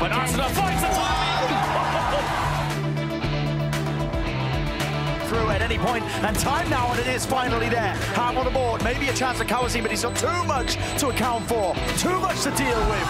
But Arsenal finds the through at any point, and time now, and it is finally there. Ham on the board, maybe a chance for Kawasi, but he's got too much to account for, too much to deal with.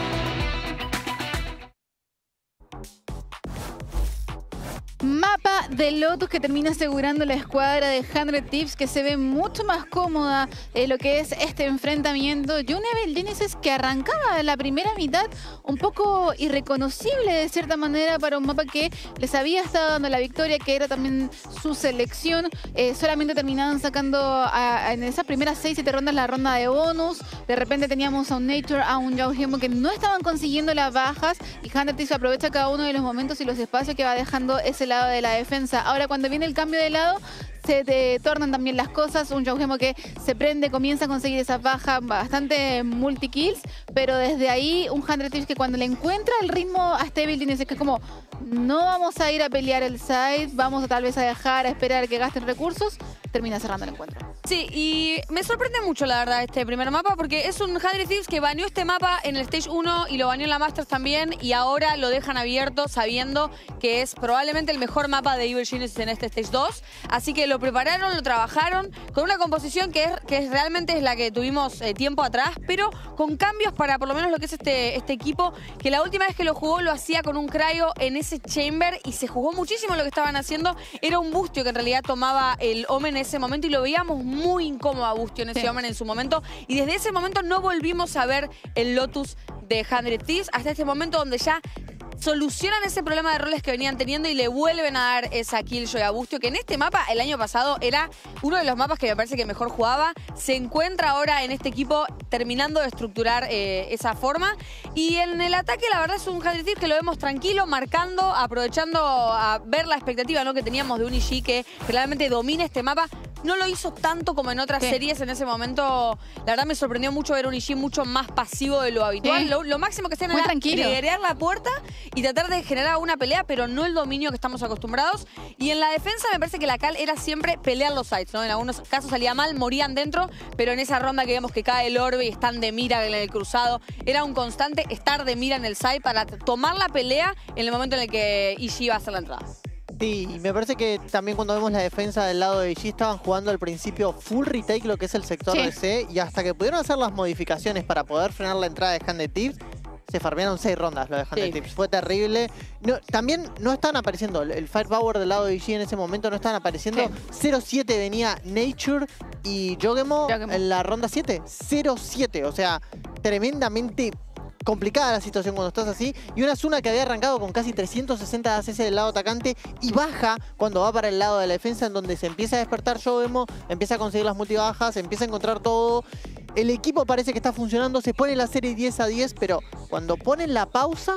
Mapa de Lotus que termina asegurando la escuadra de 100 Thieves, que se ve mucho más cómoda lo que es este enfrentamiento. Y un Evil Genesis que arrancaba la primera mitad un poco irreconocible de cierta manera para un mapa que les había estado dando la victoria, que era también su selección. Solamente terminaban sacando en esas primeras 6-7 rondas la ronda de bonus. De repente teníamos a un Nature, a un Yauhemo que no estaban consiguiendo las bajas, y 100 Thieves aprovecha cada uno de los momentos y los espacios que va dejando ese lado de la defensa. Ahora, cuando viene el cambio de lado, se tornan también las cosas. Un Yauhemo que se prende, comienza a conseguir esas bajas, bastante multi-kills, pero desde ahí un 100 Thieves que cuando le encuentra el ritmo a este Evil Genesis, que es como, no vamos a ir a pelear el side, vamos a tal vez a dejar, a esperar que gasten recursos, termina cerrando el encuentro. Sí, y me sorprende mucho, la verdad, este primer mapa, porque es un 100 Thieves que baneó este mapa en el Stage 1 y lo baneó en la Masters también, y ahora lo dejan abierto sabiendo que es probablemente el mejor mapa de Evil Genesis en este Stage 2. Así que lo prepararon, lo trabajaron con una composición que realmente es la que tuvimos tiempo atrás, pero con cambios para por lo menos lo que es este equipo, que la última vez que lo jugó lo hacía con un cryo en ese chamber y se jugó muchísimo lo que estaban haciendo. Era un Bustio que en realidad tomaba el Omen en ese momento y lo veíamos muy incómodo a Bustio en ese Omen en su momento, y desde ese momento no volvimos a ver el Lotus de 100 Thieves hasta este momento, donde ya solucionan ese problema de roles que venían teniendo y le vuelven a dar esa Killjoy a Bustio, que en este mapa el año pasado era uno de los mapas que me parece que mejor jugaba. Se encuentra ahora en este equipo terminando de estructurar esa forma. Y en el ataque la verdad es un 100 Thieves que lo vemos tranquilo, marcando, aprovechando a ver la expectativa, ¿no?, que teníamos de un IG que realmente domina este mapa. No lo hizo tanto como en otras series en ese momento. La verdad me sorprendió mucho ver un IG mucho más pasivo de lo habitual. Lo máximo que hacían era triggerear la puerta y tratar de generar una pelea, pero no el dominio que estamos acostumbrados. Y en la defensa me parece que la cal era siempre pelear los sides, ¿no? En algunos casos salía mal, morían dentro, pero en esa ronda que vemos que cae el orbe y están de mira en el cruzado, era un constante estar de mira en el side para tomar la pelea en el momento en el que IG iba a hacer la entrada. Sí, y me parece que también cuando vemos la defensa del lado de IG estaban jugando al principio full retake lo que es el sector de C, y hasta que pudieron hacer las modificaciones para poder frenar la entrada de 100 Thieves, se farmearon 6 rondas lo de 100 Thieves. Fue terrible. No, también no están apareciendo el firepower del lado de IG en ese momento, no están apareciendo. 0-7 venía Nature y Yauhemo en la ronda 7. 0-7, o sea, tremendamente complicada la situación cuando estás así. Y una Zuna que había arrancado con casi 360 de ACS del lado atacante y baja cuando va para el lado de la defensa, en donde se empieza a despertar Yauhemo, empieza a conseguir las multibajas, empieza a encontrar todo. El equipo parece que está funcionando, se pone la serie 10-10, pero cuando ponen la pausa,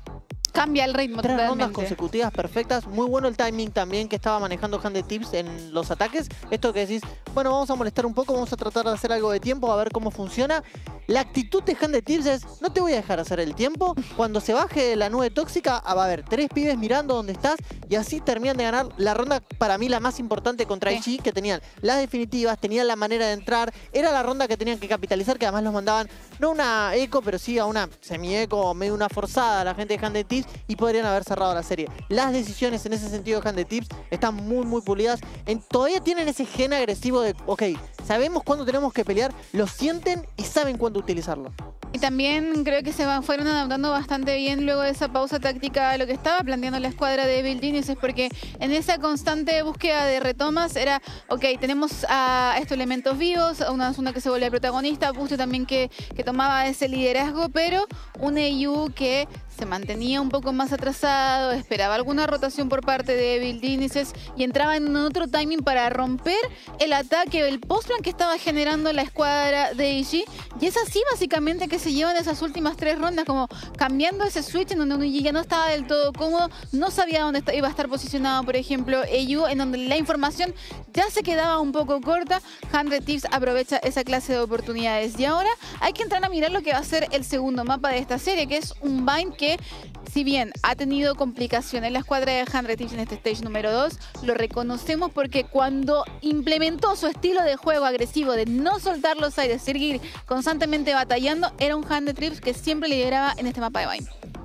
cambia el ritmo. 3 rondas consecutivas perfectas. Muy bueno el timing también que estaba manejando 100 Thieves en los ataques. Esto que decís, bueno, vamos a molestar un poco, vamos a tratar de hacer algo de tiempo, a ver cómo funciona. La actitud de 100 Thieves es, no te voy a dejar hacer el tiempo. Cuando se baje la nube tóxica, va a haber 3 pibes mirando dónde estás, y así terminan de ganar la ronda, para mí la más importante contra IG, que tenían las definitivas, tenían la manera de entrar. Era la ronda que tenían que capitalizar, que además los mandaban, no una eco, pero sí a una semi-eco, medio una forzada a la gente de 100 Thieves, y podrían haber cerrado la serie. Las decisiones en ese sentido de 100 Thieves están muy pulidas. Todavía tienen ese gen agresivo de, ok, sabemos cuándo tenemos que pelear, lo sienten y saben cuándo utilizarlo. Y también creo que fueron adaptando bastante bien luego de esa pausa táctica a lo que estaba planteando la escuadra de Evil Genesis, porque en esa constante búsqueda de retomas era, ok, tenemos a estos elementos vivos, a una Zuna que se vuelve protagonista, Bustio también que tomaba ese liderazgo, pero un EU que se mantenía un poco más atrasado, esperaba alguna rotación por parte de Evil Genesis y entraba en otro timing para romper el ataque, el postplan que estaba generando la escuadra de IG. Y es así básicamente que se llevan esas últimas 3 rondas, como cambiando ese switch en donde un IG ya no estaba del todo cómodo, no sabía dónde iba a estar posicionado, por ejemplo, EU, en donde la información ya se quedaba un poco corta. 100 Thieves aprovecha esa clase de oportunidades. Y ahora hay que entrar a mirar lo que va a ser el segundo mapa de esta serie, que es un Bind que, si bien ha tenido complicaciones la escuadra de 100 Thieves en este stage número 2, lo reconocemos porque cuando implementó su estilo de juego agresivo de no soltar los aires, seguir constantemente batallando, era un 100 Thieves que siempre lideraba en este mapa de Bind.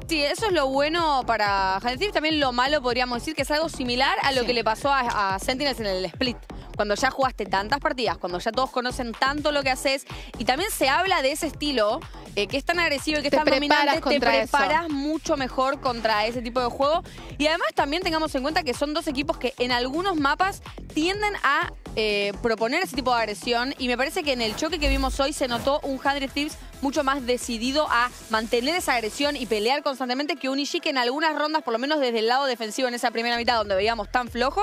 Sí, eso es lo bueno para Hand Thieves. También lo malo, podríamos decir, que es algo similar a lo que le pasó a Sentinels en el Split. Cuando ya jugaste tantas partidas, cuando ya todos conocen tanto lo que haces. Y también se habla de ese estilo, que es tan agresivo y que es tan dominante, te preparas mucho mejor contra ese tipo de juego. Y además también tengamos en cuenta que son dos equipos que en algunos mapas tienden a proponer ese tipo de agresión. Y me parece que en el choque que vimos hoy se notó un Hand Thieves mucho más decidido a mantener esa agresión y pelear constantemente que un IG que en algunas rondas, por lo menos desde el lado defensivo en esa primera mitad donde veíamos tan flojo,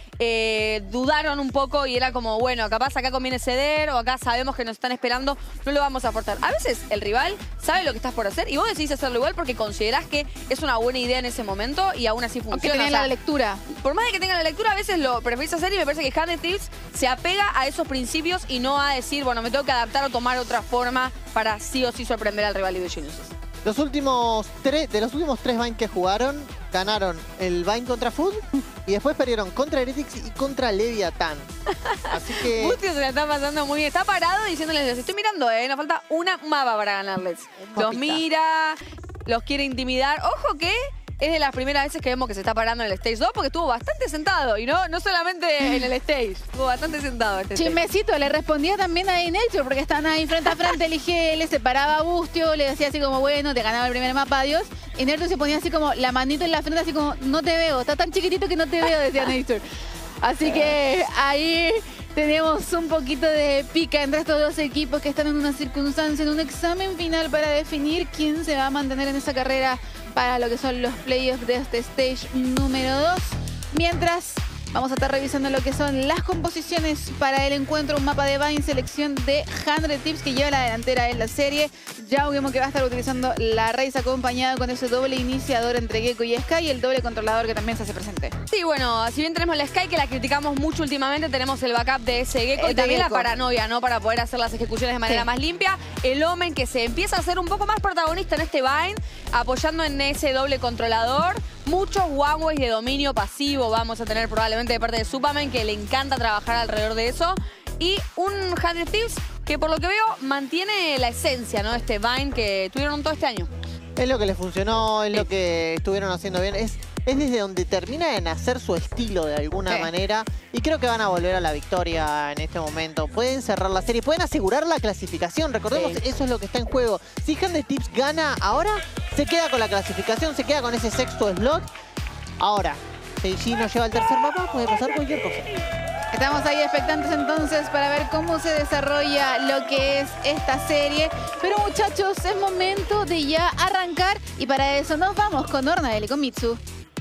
dudaron un poco y era como, bueno, capaz acá conviene ceder o acá sabemos que nos están esperando, no lo vamos a forzar. A veces el rival sabe lo que estás por hacer y vos decidís hacerlo igual porque considerás que es una buena idea en ese momento y aún así funciona. Aunque tengan la lectura. Por más de que tengan la lectura, a veces lo preferís hacer y me parece que Hand Thieves se apega a esos principios y no a decir, bueno, me tengo que adaptar o tomar otra forma para sí o sí sorprender al rival Evil Geniuses. De los últimos tres Vayne que jugaron, ganaron el Vayne contra Food y después perdieron contra Heretics y contra Leviathan. Así que... Bustio se la está pasando muy bien. Está parado diciéndoles, les estoy mirando, nos falta una mapa para ganarles. Los mira, los quiere intimidar. Ojo que es de las primeras veces que vemos que se está parando en el Stage 2 porque estuvo bastante sentado. Y no solamente en el Stage, estuvo bastante sentado este Chismecito, le respondía también a Nature porque estaban ahí frente a frente el IGL, se paraba a Bustio, le decía así como, bueno, te ganaba el primer mapa, adiós. Y Nature se ponía así como la manito en la frente, así como, no te veo, está tan chiquitito que no te veo, decía Nature. Así que ahí tenemos un poquito de pica entre estos dos equipos que están en una circunstancia, en un examen final para definir quién se va a mantener en esa carrera para lo que son los playoffs de este stage número 2. Mientras, vamos a estar revisando lo que son las composiciones para el encuentro, un mapa de Vayne, selección de Hand Thieves que lleva la delantera en la serie. Ya vemos que va a estar utilizando la Raze acompañado con ese doble iniciador entre Gecko y Sky y el doble controlador que también se hace presente. Sí, bueno, si bien tenemos la Sky que la criticamos mucho últimamente, tenemos el backup de ese Gecko y también la paranoia, ¿no? Para poder hacer las ejecuciones de manera más limpia. El Omen que se empieza a hacer un poco más protagonista en este Vayne, apoyando en ese doble controlador. Muchos one-ways de dominio pasivo vamos a tener probablemente de parte de Superman, que le encanta trabajar alrededor de eso. Y un Hand Thieves que por lo que veo mantiene la esencia, ¿no? Este Vayne que tuvieron todo este año. Es lo que les funcionó, es lo que estuvieron haciendo bien. Es desde donde termina de nacer su estilo de alguna manera. Y creo que van a volver a la victoria en este momento. Pueden cerrar la serie, pueden asegurar la clasificación. Recordemos, eso es lo que está en juego. Si Hand Thieves gana ahora, se queda con la clasificación, se queda con ese sexto slot. Ahora, si G nos lleva al tercer mapa, puede pasar cualquier cosa. Estamos ahí expectantes entonces para ver cómo se desarrolla lo que es esta serie. Pero muchachos, es momento de ya arrancar y para eso nos vamos con Ornael y con Mitsu.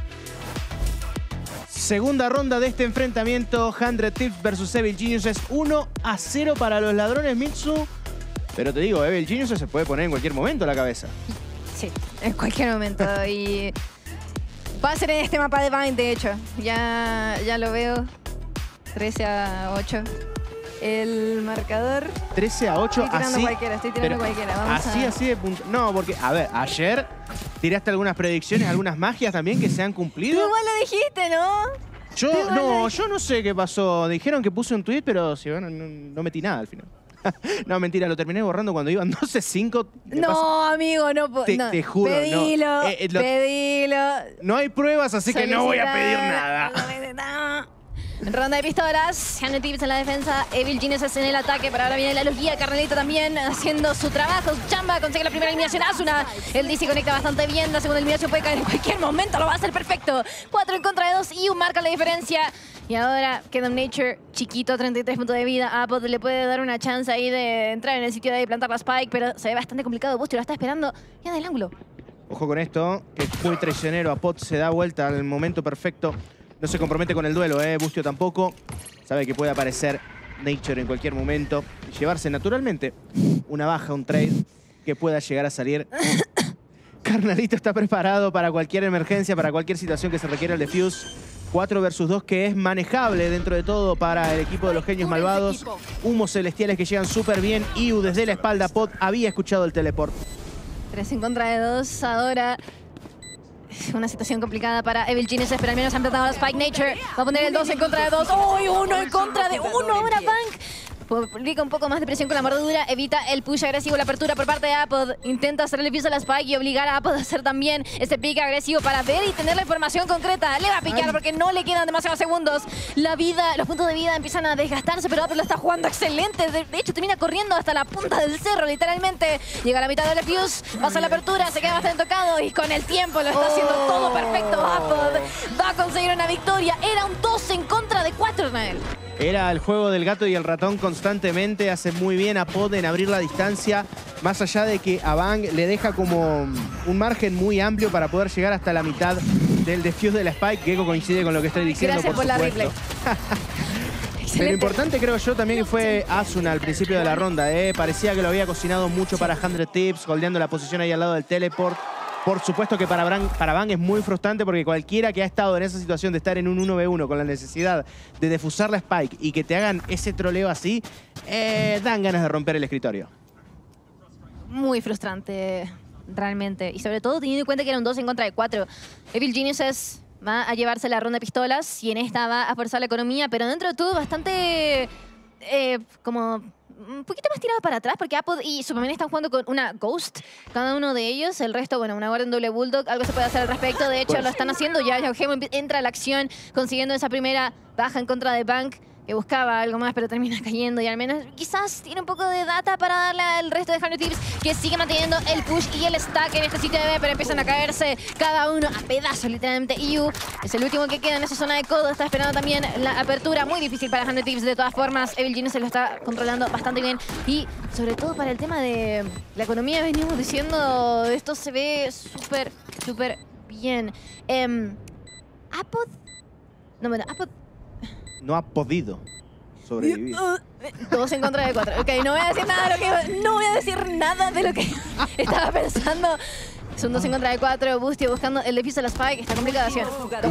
Segunda ronda de este enfrentamiento, Hand Thieves versus Evil Geniuses, 1-0 para los ladrones, Mitsu. Pero te digo, Evil Geniuses se puede poner en cualquier momento la cabeza. Sí, en cualquier momento. Y va a ser en este mapa de Vayne, de hecho. Ya lo veo. 13-8. El marcador. 13-8, estoy tirando cualquiera. Vamos así de punto. No, porque, a ver, ayer tiraste algunas predicciones, algunas magias también que se han cumplido. Tú igual lo dijiste, ¿no? Yo no sé qué pasó. Dijeron que puse un tweet, pero si bueno, no metí nada al final. No, mentira, lo terminé borrando cuando iban 12-5. No, amigo, no puedo. Te juro, pedilo, pedilo. No hay pruebas, así que no voy a pedir nada. Ronda de pistolas, Hand Thieves en la defensa, Evil Geniuses en el ataque, pero ahora viene la Logía, Carnelito también haciendo su trabajo, su chamba, consigue la primera eliminación, Asuna, el DC conecta bastante bien, la segunda eliminación puede caer en cualquier momento, lo va a hacer perfecto, 4 en contra de 2 y marca la diferencia, y ahora queda un Nature chiquito, 33 puntos de vida, Apod le puede dar una chance ahí de entrar en el sitio de plantar la Spike, pero se ve bastante complicado, Bustio lo está esperando, ya del ángulo. Ojo con esto, que fue traicionero, Apod se da vuelta al momento perfecto. No se compromete con el duelo, Bustio tampoco. Sabe que puede aparecer Nature en cualquier momento y llevarse naturalmente una baja, un trade que pueda llegar a salir. Carnalito está preparado para cualquier emergencia, para cualquier situación que se requiera el defuse. 4 versus 2 que es manejable dentro de todo para el equipo de los genios malvados. Humos celestiales que llegan súper bien. Iu desde la espalda, Pod había escuchado el teleport. 3 en contra de 2 ahora. Una situación complicada para Evil Geniuses, pero al menos han plantado la Spike. Nature va a poner el 2 en contra de 2. ¡Uy! 1 en contra de 1. Ahora Bank publica un poco más de presión con la mordedura, evita el push agresivo, la apertura por parte de Apod, intenta hacerle piso a la Spike y obligar a Apod a hacer también ese pique agresivo para ver y tener la información concreta. Le va a picar porque no le quedan demasiados segundos. La vida, los puntos de vida empiezan a desgastarse, pero Apod lo está jugando excelente. De hecho, termina corriendo hasta la punta del cerro, literalmente. Llega a la mitad del defuse, pasa la apertura, se queda bastante tocado y con el tiempo lo está haciendo todo perfecto. Apod va a conseguir una victoria. Era un 2 en contra de 4, Nael. Era el juego del gato y el ratón constantemente. Hace muy bien a Pod en abrir la distancia. Más allá de que a Bang le deja como un margen muy amplio para poder llegar hasta la mitad del defuse de la Spike. Gecko coincide con lo que estoy diciendo, Gracias por la replay. Pero lo importante creo yo también fue Asuna al principio de la ronda. Parecía que lo había cocinado mucho para 100 Tips, holdeando la posición ahí al lado del teleport. Por supuesto que para Bang es muy frustrante porque cualquiera que ha estado en esa situación de estar en un 1v1 con la necesidad de defusar la Spike y que te hagan ese troleo así, dan ganas de romper el escritorio. Muy frustrante, realmente. Y sobre todo teniendo en cuenta que era un 2 en contra de 4. Evil Geniuses va a llevarse la ronda de pistolas y en esta va a forzar la economía, pero dentro de todo bastante como un poquito más tirado para atrás porque Apod y Superman están jugando con una Ghost, cada uno de ellos. El resto, bueno, una Guardian doble Bulldog, algo se puede hacer al respecto. De hecho, lo están haciendo ya. Yaogemo entra a la acción consiguiendo esa primera baja en contra de Bang, que buscaba algo más, pero termina cayendo y al menos quizás tiene un poco de data para darle al resto de 100 Tips, que sigue manteniendo el push y el stack en este sitio de B, pero empiezan a caerse cada uno a pedazos, literalmente. Yu es el último que queda en esa zona de codo, está esperando también la apertura, muy difícil para 100 Tips de todas formas. Evil Genius se lo está controlando bastante bien y sobre todo para el tema de la economía venimos diciendo, esto se ve súper, súper bien. Apod... No, bueno, Apod... No ha podido sobrevivir. 2 en contra de 4. Ok, no voy a decir nada de lo que estaba pensando. Es un 2 en contra de 4. Bustio buscando el defuse de la Spike. Está complicada acción.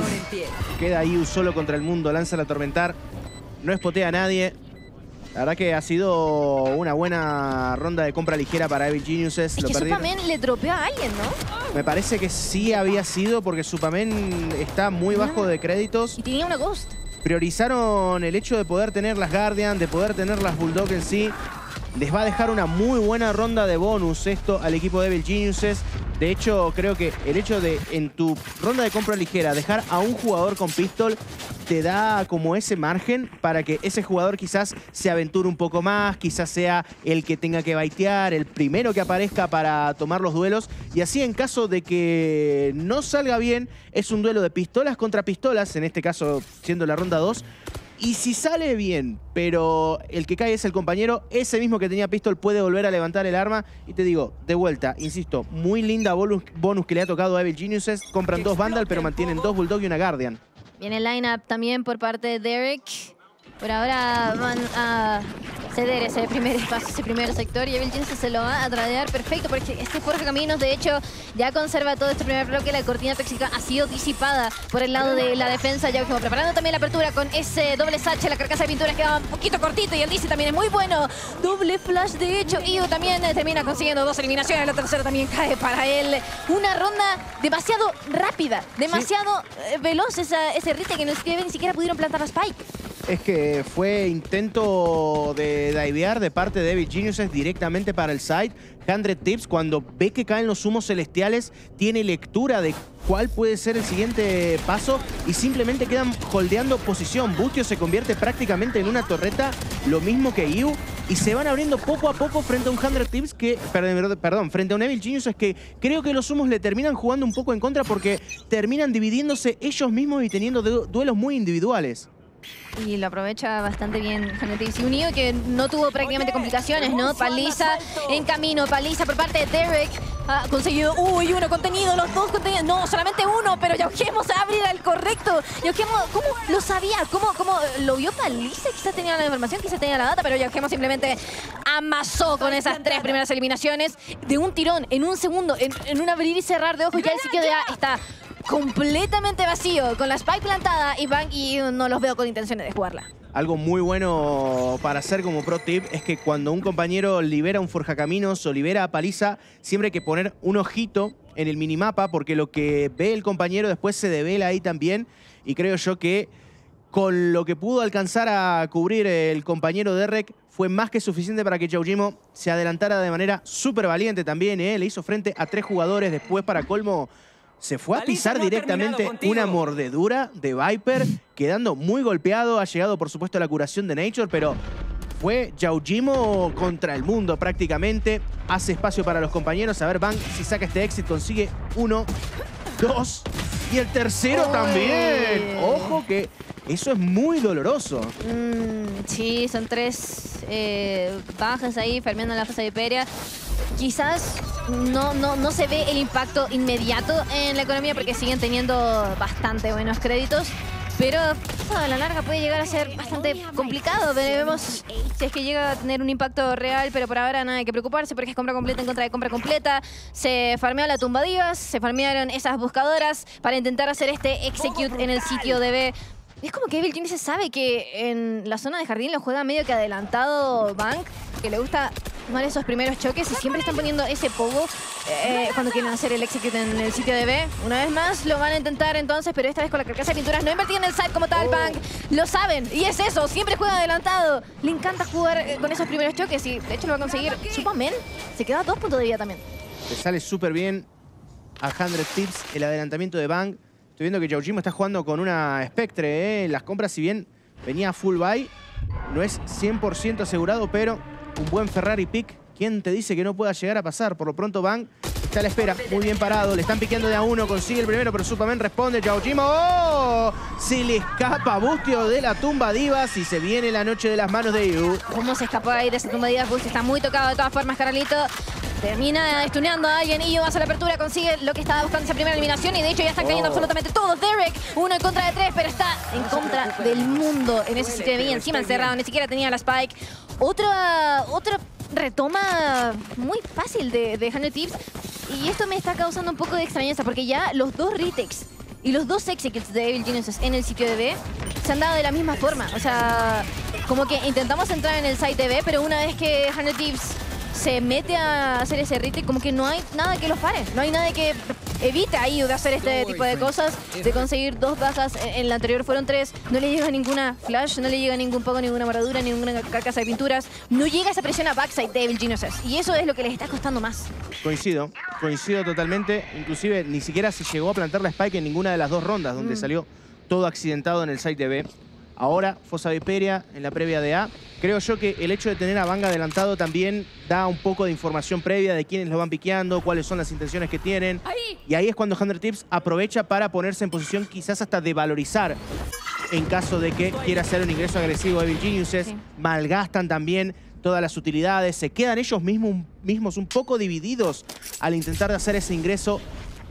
Queda Yu solo contra el mundo. Lanza la Atormentar. No espotea a nadie. La verdad que ha sido una buena ronda de compra ligera para Evil Geniuses. Es que Superman le dropeó a alguien, ¿no? Me parece que sí había sido porque Superman está muy bajo de créditos. Y tenía una Ghost. Priorizaron el hecho de poder tener las Guardian, de poder tener las Bulldog en sí. Les va a dejar una muy buena ronda de bonus esto al equipo de Evil Geniuses. De hecho, creo que el hecho de en tu ronda de compra ligera dejar a un jugador con pistol te da como ese margen para que ese jugador quizás se aventure un poco más, quizás sea el que tenga que baitear, el primero que aparezca para tomar los duelos. Y así en caso de que no salga bien, es un duelo de pistolas contra pistolas, en este caso siendo la ronda 2. Y si sale bien, pero el que cae es el compañero, ese mismo que tenía pistol puede volver a levantar el arma. Y te digo, de vuelta, insisto, muy linda bonus que le ha tocado a Evil Geniuses. Compran 2 Vandal, pero mantienen 2 Bulldog y una Guardian. Viene el lineup también por parte de Derek. Por ahora van a ceder ese primer espacio, ese primer sector, y Evil Geniuses se lo va a tradear perfecto porque este Forja Caminos, de hecho, ya conserva todo este primer bloque. La cortina tóxica ha sido disipada por el lado de la defensa. Ya como preparando también la apertura con ese doble sache. La carcasa de pinturas quedaba un poquito cortito y el DC también es muy bueno. Doble flash, de hecho. Yu también termina consiguiendo 2 eliminaciones. La tercera también cae para él. Una ronda demasiado rápida, demasiado veloz. Ese retake que ni siquiera pudieron plantar la Spike. Es que fue intento de divear de parte de Evil Geniuses directamente para el side. 100 Tips, cuando ve que caen los humos celestiales, tiene lectura de cuál puede ser el siguiente paso y simplemente quedan holdeando posición. Bustio se convierte prácticamente en una torreta, lo mismo que Yu, y se van abriendo poco a poco frente a un 100 Tips que, perdón, frente a un Evil Geniuses que creo que los humos le terminan jugando un poco en contra porque terminan dividiéndose ellos mismos y teniendo duelos muy individuales. Y lo aprovecha bastante bien 100 Tips. Y un Yu que no tuvo prácticamente complicaciones, ¿no? Paliza en camino, paliza por parte de Derek. Ha conseguido, uno contenido, los 2 contenidos. No, solamente uno, pero Yaogemo se abre al correcto. Yaogemo, ¿cómo lo sabía? ¿Cómo lo vio Paliza? Quizás tenía la información, quizás tenía la data, pero Yaogemo simplemente amasó con esas 3 primeras eliminaciones de un tirón, en un segundo, en un abrir y cerrar de ojos. Ya el sitio de A está completamente vacío, con la Spike plantada y Bang y no los veo con intenciones de jugarla. Algo muy bueno para hacer como pro tip es que cuando un compañero libera un forjacaminos o libera a Paliza, siempre hay que poner un ojito en el minimapa porque lo que ve el compañero después se devela ahí también. Y creo yo que con lo que pudo alcanzar a cubrir el compañero Derek, fue más que suficiente para que Yaujimo se adelantara de manera súper valiente también. Le hizo frente a 3 jugadores. Después, para colmo, se fue a pisar directamente una mordedura de Viper, quedando muy golpeado. Ha llegado, por supuesto, a la curación de Nature, pero fue Yaujimo contra el mundo prácticamente. Hace espacio para los compañeros. A ver, Bang, si saca este exit, consigue 1, 2 y el tercero también. Ojo que eso es muy doloroso. Sí, son 3 bajas ahí, farmeando la fase de Viperia. Quizás no se ve el impacto inmediato en la economía porque siguen teniendo bastante buenos créditos. Pero a la larga puede llegar a ser bastante complicado. Veremos si es que llega a tener un impacto real, pero por ahora nada hay que preocuparse porque es compra completa en contra de compra completa. Se farmeó la tumba divas, se farmearon esas buscadoras para intentar hacer este execute en el sitio de B. Es como que Evil Geniuses sabe que en la zona de jardín lo juega medio que adelantado Bank, que le gusta tomar esos primeros choques y siempre están poniendo ese pogo cuando quieren hacer el execute en el sitio de B. Una vez más lo van a intentar entonces, pero esta vez con la carcasa de pinturas. No invertido en el side como tal, Bank. Lo saben y es eso, siempre juega adelantado. Le encanta jugar con esos primeros choques y de hecho lo va a conseguir. Superman se queda a 2 puntos de vida también. Le sale súper bien a 100 Tips el adelantamiento de Bang. Estoy viendo que Yaujimo está jugando con una Spectre. Las compras, si bien venía full buy, no es 100% asegurado, pero un buen Ferrari pick. ¿Quién te dice que no pueda llegar a pasar? Por lo pronto, Bang está a la espera. Muy bien parado. Le están piqueando de a uno. Consigue el primero, pero Superman responde. Yaujimo. ¡Oh! Se le escapa Bustio de la tumba divas y se viene la noche de las manos de Yu. ¿Cómo se escapó ahí de esa tumba divas? Bustio está muy tocado de todas formas, Carlito. Termina stuneando a alguien y hace la apertura, consigue lo que estaba buscando esa primera eliminación y de hecho ya están cayendo absolutamente todos. Derek, 1 en contra de 3, pero está en contra del mundo en ese sitio de B, encima encerrado, ni siquiera tenía la Spike. Otra retoma muy fácil de 100 Tips y esto me está causando un poco de extrañeza porque ya los 2 retakes y los 2 executes de Evil Geniuses en el sitio de B se han dado de la misma forma. O sea, como que intentamos entrar en el site de B, pero una vez que 100 Tips se mete a hacer ese retake, como que no hay nada que los pare. No hay nada que evite ahí de hacer este tipo de cosas, de conseguir 2 bajas. En la anterior fueron 3. No le llega ninguna flash, no le llega ningún poco, ninguna mordedura, ninguna carcasa de pinturas. No llega esa presión a backside de Evil Geniuses. Y eso es lo que les está costando más. Coincido totalmente. Inclusive ni siquiera se llegó a plantar la Spike en ninguna de las 2 rondas, donde salió todo accidentado en el site de B. Ahora, Fosa Viperia en la previa de A. Creo yo que el hecho de tener a Bang adelantado también da un poco de información previa de quiénes lo van piqueando, cuáles son las intenciones que tienen. Y ahí es cuando 100 Tips aprovecha para ponerse en posición quizás hasta de valorizar en caso de que quiera hacer un ingreso agresivo de Evil Geniuses. Sí. Malgastan también todas las utilidades. Se quedan ellos mismos un poco divididos al intentar de hacer ese ingreso.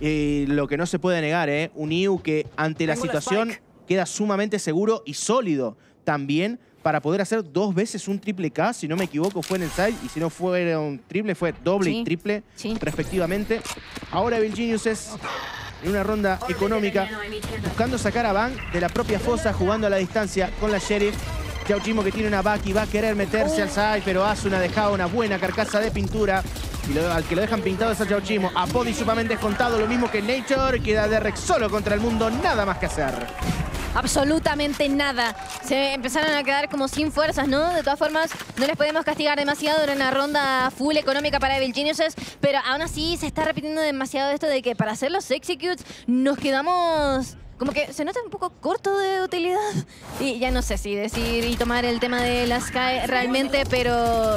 Lo que no se puede negar, un Iu que ante la situación queda sumamente seguro y sólido también para poder hacer 2 veces un triple K, si no me equivoco fue en el side, y si no fue un triple, fue doble y triple respectivamente. Ahora Evil Geniuses en una ronda económica, buscando sacar a Bang de la propia fosa, jugando a la distancia con la Sheriff. Yaujimo que tiene una back y va a querer meterse al side, pero Asuna dejaba una buena carcasa de pintura. Y al que lo dejan pintado es a Yaujimo. A Body sumamente descontado, lo mismo que Nature. Queda Derek solo contra el mundo, nada más que hacer. Absolutamente nada. Se empezaron a quedar como sin fuerzas, ¿no? De todas formas, no les podemos castigar demasiado en una ronda full económica para Evil Geniuses, pero aún así se está repitiendo demasiado esto de que para hacer los executes nos quedamos... Como que se nota un poco corto de utilidad. Y ya no sé si decir y tomar el tema de la Sky realmente, pero...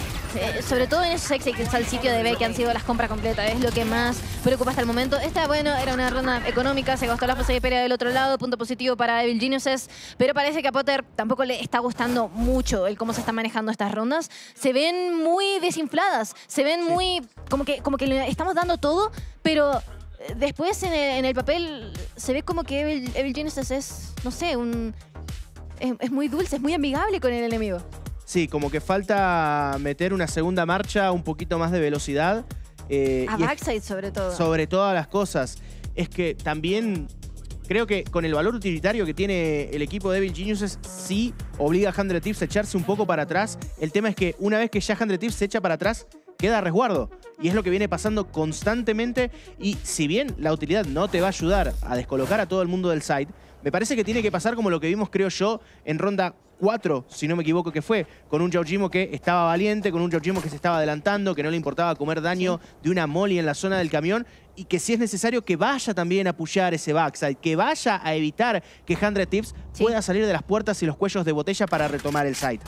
sobre todo en esos executes al sitio de B que han sido las compras completas, es lo que más preocupa hasta el momento. Esta, bueno, era una ronda económica, se gastó la fase de Viperia del otro lado, punto positivo para Evil Geniuses, pero parece que a Potter tampoco le está gustando mucho el cómo se están manejando estas rondas. Se ven muy desinfladas, se ven muy... Como que le estamos dando todo, pero... Después en el papel se ve como que Evil Geniuses es, no sé, es muy dulce, es muy amigable con el enemigo. Sí, como que falta meter una segunda marcha, un poquito más de velocidad. A backside sobre todo. Sobre todas las cosas. Es que también creo que con el valor utilitario que tiene el equipo de Evil Geniuses, sí obliga a 100 Tips a echarse un poco para atrás. El tema es que una vez que ya 100 Tips se echa para atrás, queda a resguardo. Y es lo que viene pasando constantemente. Y si bien la utilidad no te va a ayudar a descolocar a todo el mundo del site, Me parece que tiene que pasar como lo que vimos, creo yo, en ronda 4, si no me equivoco, que fue con un Yaojimo que estaba valiente, con un Yaojimo que se estaba adelantando, que no le importaba comer daño de una molly en la zona del camión y que si es necesario que vaya también a pushear ese backside, que vaya a evitar que 100 Thieves pueda salir de las puertas y los cuellos de botella para retomar el site.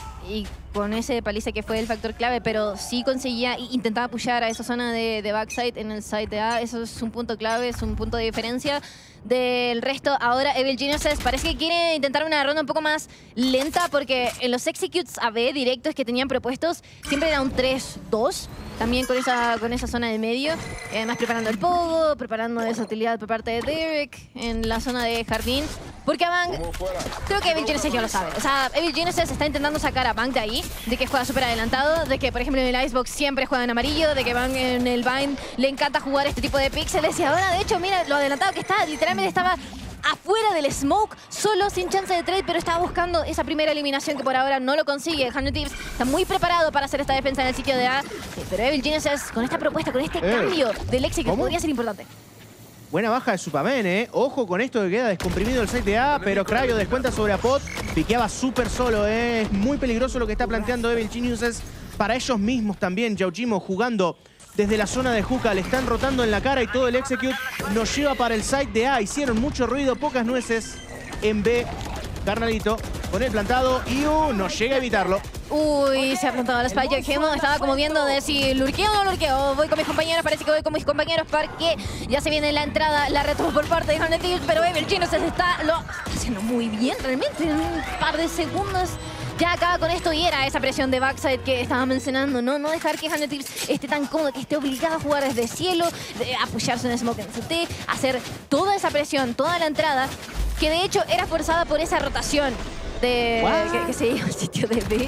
Y con ese paliza que fue el factor clave, pero sí conseguía, intentaba pushear a esa zona de backside en el side de A. Eso es un punto clave, es un punto de diferencia del resto. Ahora Evil Geniuses parece que quiere intentar una ronda un poco más lenta, porque en los executes AB directos que tenían propuestos siempre era un 3-2. También con esa zona de medio. Además preparando el pogo, preparando esa utilidad por parte de Derek en la zona de jardín. Porque a Bang, creo que Evil Geniuses ya lo sabe. O sea, Evil Geniuses está intentando sacar a Bang de ahí, de que juega súper adelantado, de que, por ejemplo, en el Icebox siempre juega en amarillo, de que Bang en el Vine le encanta jugar este tipo de píxeles. Y ahora, de hecho, mira lo adelantado que está. Literalmente estaba afuera del smoke, solo, sin chance de trade, pero estaba buscando esa primera eliminación que por ahora no lo consigue. 100 Thieves está muy preparado para hacer esta defensa en el sitio de A, pero Evil Geniuses, con esta propuesta, con este cambio del execute, podría ser importante. Buena baja de Supamen, ¿eh? Ojo con esto que queda descomprimido el site de A, pero Cryo descuenta sobre Apod. Piqueaba súper solo, ¿eh? Es muy peligroso lo que está planteando Evil Geniuses para ellos mismos también. Yaojimo jugando desde la zona de Hookah, le están rotando en la cara y todo el execute nos lleva para el site de A. Hicieron mucho ruido, pocas nueces en B. Carnalito con el plantado y no llega a evitarlo. Uy, se ha plantado la Spike. Gemo estaba como viendo de si lurqueo o no lurqueo. Voy con mis compañeros, parece que voy con mis compañeros porque ya se viene la entrada, la retoma por parte de 100 Thieves, pero Evil Geniuses está haciendo muy bien realmente. En un par de segundos ya acaba con esto y era esa presión de backside que estaba mencionando. No dejar que 100 Thieves esté tan cómodo, que esté obligado a jugar desde cielo, apoyarse en el smoke en CT, hacer toda esa presión, toda la entrada, que de hecho era forzada por esa rotación de que se iba al sitio de B.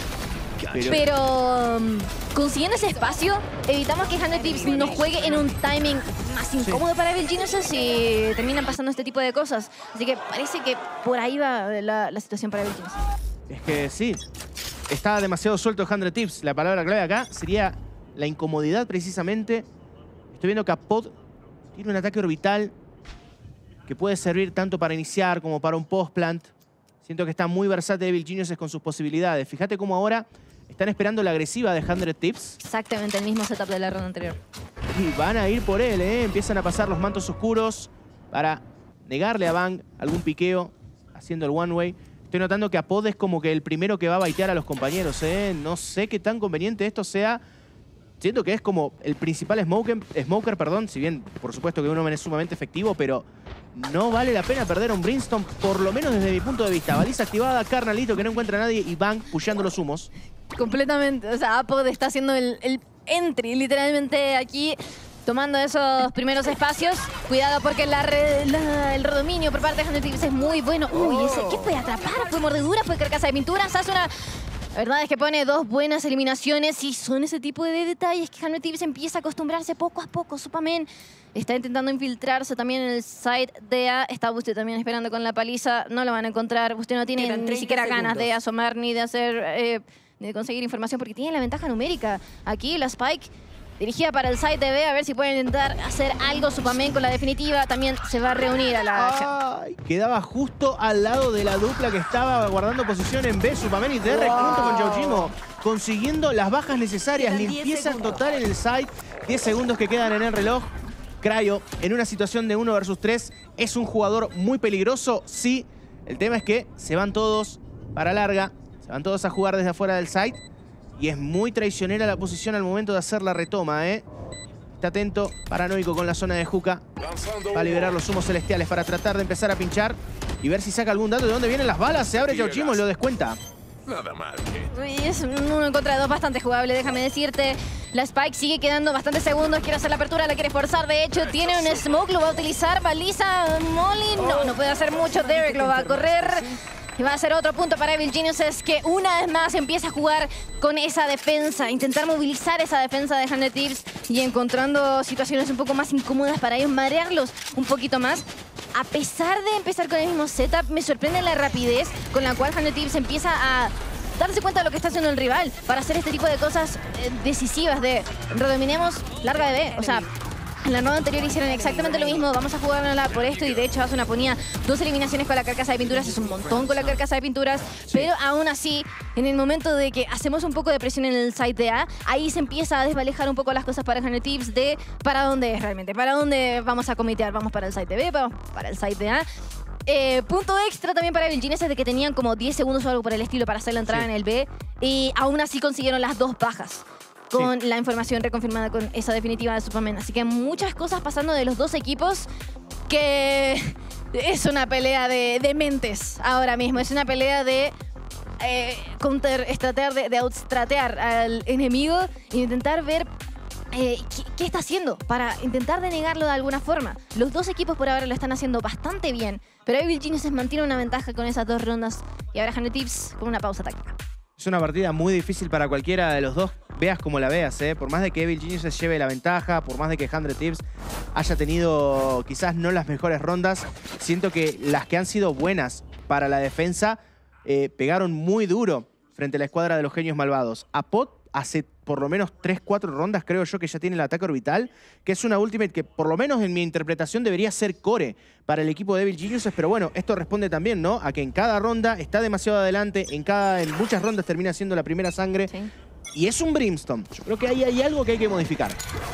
Pero consiguiendo ese espacio, evitamos que 100 Thieves no juegue en un timing más incómodo para Evil Geniuses y terminan pasando este tipo de cosas. Así que parece que por ahí va la situación para Evil Geniuses. Es que sí, está demasiado suelto 100 Thieves. La palabra clave acá sería la incomodidad precisamente. Estoy viendo que Apod tiene un ataque orbital que puede servir tanto para iniciar como para un post-plant. Siento que está muy versátil Evil Geniuses con sus posibilidades. Fíjate cómo ahora están esperando la agresiva de 100 Thieves. Exactamente el mismo setup de la ronda anterior. Y van a ir por él, ¿eh? Empiezan a pasar los mantos oscuros para negarle a Bang algún piqueo haciendo el one-way. Estoy notando que Apod es como que el primero que va a baitear a los compañeros, ¿eh? No sé qué tan conveniente esto sea. Siento que es como el principal smoker, perdón, si bien por supuesto que uno es sumamente efectivo, pero no vale la pena perder a un Brimstone, por lo menos desde mi punto de vista. Baliza activada, Carnalito que no encuentra a nadie y Bang pusheando los humos. Completamente, o sea, Apod está haciendo el entry literalmente aquí, tomando esos primeros espacios. Cuidado porque el redominio por parte de 100 Thieves es muy bueno. Uy, ¿qué fue? Atrapar, fue mordedura, fue carcasa de pintura. Sasuna, la verdad es que pone dos buenas eliminaciones y son ese tipo de detalles que 100 Thieves empieza a acostumbrarse poco a poco. Supamen está intentando infiltrarse también en el side de A. Está Buste también esperando con la paliza. No lo van a encontrar. Buste no tiene ni siquiera ganas de asomar ni de hacer... ni de conseguir información porque tiene la ventaja numérica. Aquí la Spike dirigida para el side de B, a ver si pueden intentar hacer algo. Supamen con la definitiva también se va a reunir a la... Ay, quedaba justo al lado de la dupla que estaba guardando posición en B. Supamen y Derek junto con Yaojimo consiguiendo las bajas necesarias. Limpieza total en el side. 10 segundos que quedan en el reloj. Cryo en una situación de 1 versus 3 es un jugador muy peligroso, sí. El tema es que se van todos para larga. Se van todos a jugar desde afuera del site. Y es muy traicionera la posición al momento de hacer la retoma, ¿eh? Está atento, paranoico con la zona de Hookah. Va a liberar los humos celestiales para tratar de empezar a pinchar y ver si saca algún dato de dónde vienen las balas. Se abre Yaojimo y lo descuenta. Nada mal. Es un 1 contra 2 bastante jugable, déjame decirte. La Spike sigue quedando bastantes segundos. Quiere hacer la apertura, la quiere forzar. De hecho, tiene un smoke, lo va a utilizar. Baliza, Molly. No puede hacer mucho. Derek lo va a correr. Y va a ser otro punto para Evil Geniuses, que una vez más empieza a jugar con esa defensa, intentar movilizar esa defensa de 100 Thieves y encontrando situaciones un poco más incómodas para ellos, marearlos un poquito más. A pesar de empezar con el mismo setup, me sorprende la rapidez con la cual 100 Thieves empieza a darse cuenta de lo que está haciendo el rival para hacer este tipo de cosas decisivas de redominemos larga de B. O sea, En la ronda anterior hicieron exactamente lo mismo. Vamos a jugárnosla por esto. Y de hecho, Asuna ponía 2 eliminaciones con la carcasa de pinturas. Es un montón con la carcasa de pinturas. Sí. Pero aún así, en el momento de que hacemos un poco de presión en el side de A, ahí se empieza a desvalejar un poco las cosas para HunTr Thieves de para dónde es realmente. Para dónde vamos a comitear. Vamos para el side de B, vamos para el side de A. Punto extra también para Evil Geniuses de que tenían como 10 segundos o algo por el estilo para hacer la entrada en el B. Y aún así consiguieron las 2 bajas. Con la información reconfirmada con esa definitiva de Superman. Así que muchas cosas pasando de los dos equipos que es una pelea de mentes ahora mismo. Es una pelea de de outstratear al enemigo e intentar ver qué está haciendo para intentar denegarlo de alguna forma. Los dos equipos por ahora lo están haciendo bastante bien, pero Evil Geniuses mantiene una ventaja con esas 2 rondas y ahora HunTr Thieves con una pausa táctica. Es una partida muy difícil para cualquiera de los dos, veas como la veas, ¿eh? Por más de que Evil Geniuses lleve la ventaja, por más de que HunTr Thieves haya tenido quizás no las mejores rondas, siento que las que han sido buenas para la defensa pegaron muy duro frente a la escuadra de los genios malvados. A Pot hace por lo menos 3-4 rondas, creo yo, que ya tiene el ataque orbital, que es una ultimate que por lo menos en mi interpretación debería ser core para el equipo de Evil Geniuses, pero bueno, esto responde también, ¿no? A que en cada ronda está demasiado adelante, en muchas rondas termina siendo la primera sangre, y es un Brimstone. Yo creo que ahí hay algo que hay que modificar.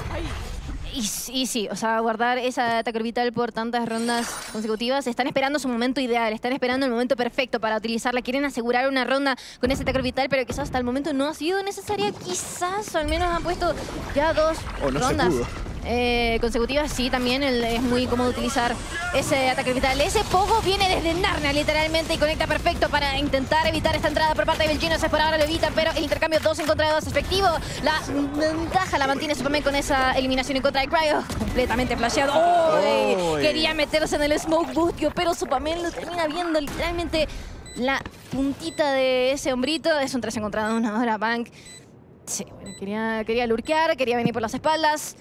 Y sí, o sea, guardar esa ataque orbital por tantas rondas consecutivas. Están esperando su momento ideal, están esperando el momento perfecto para utilizarla. Quieren asegurar una ronda con ese ataque orbital, pero quizás hasta el momento no ha sido necesaria. Quizás, o al menos han puesto ya 2 rondas consecutivas. Sí, también es muy cómodo utilizar ese ataque orbital. Ese Pogo viene desde Narnia, literalmente, y conecta perfecto para intentar evitar esta entrada por parte de Evil Geniuses. Por ahora lo evitan, pero el intercambio 2 en contra de 2 efectivo. La ventaja la mantiene Superman con esa eliminación en contra de Cryo. Completamente flasheado. ¡Oh! Quería meterse en el Smoke Bustio, pero Superman lo termina viendo literalmente la puntita de ese hombrito. Es un 3 en contra de 1 ahora, Bank. Sí, bueno, quería lurkear, quería venir por las espaldas.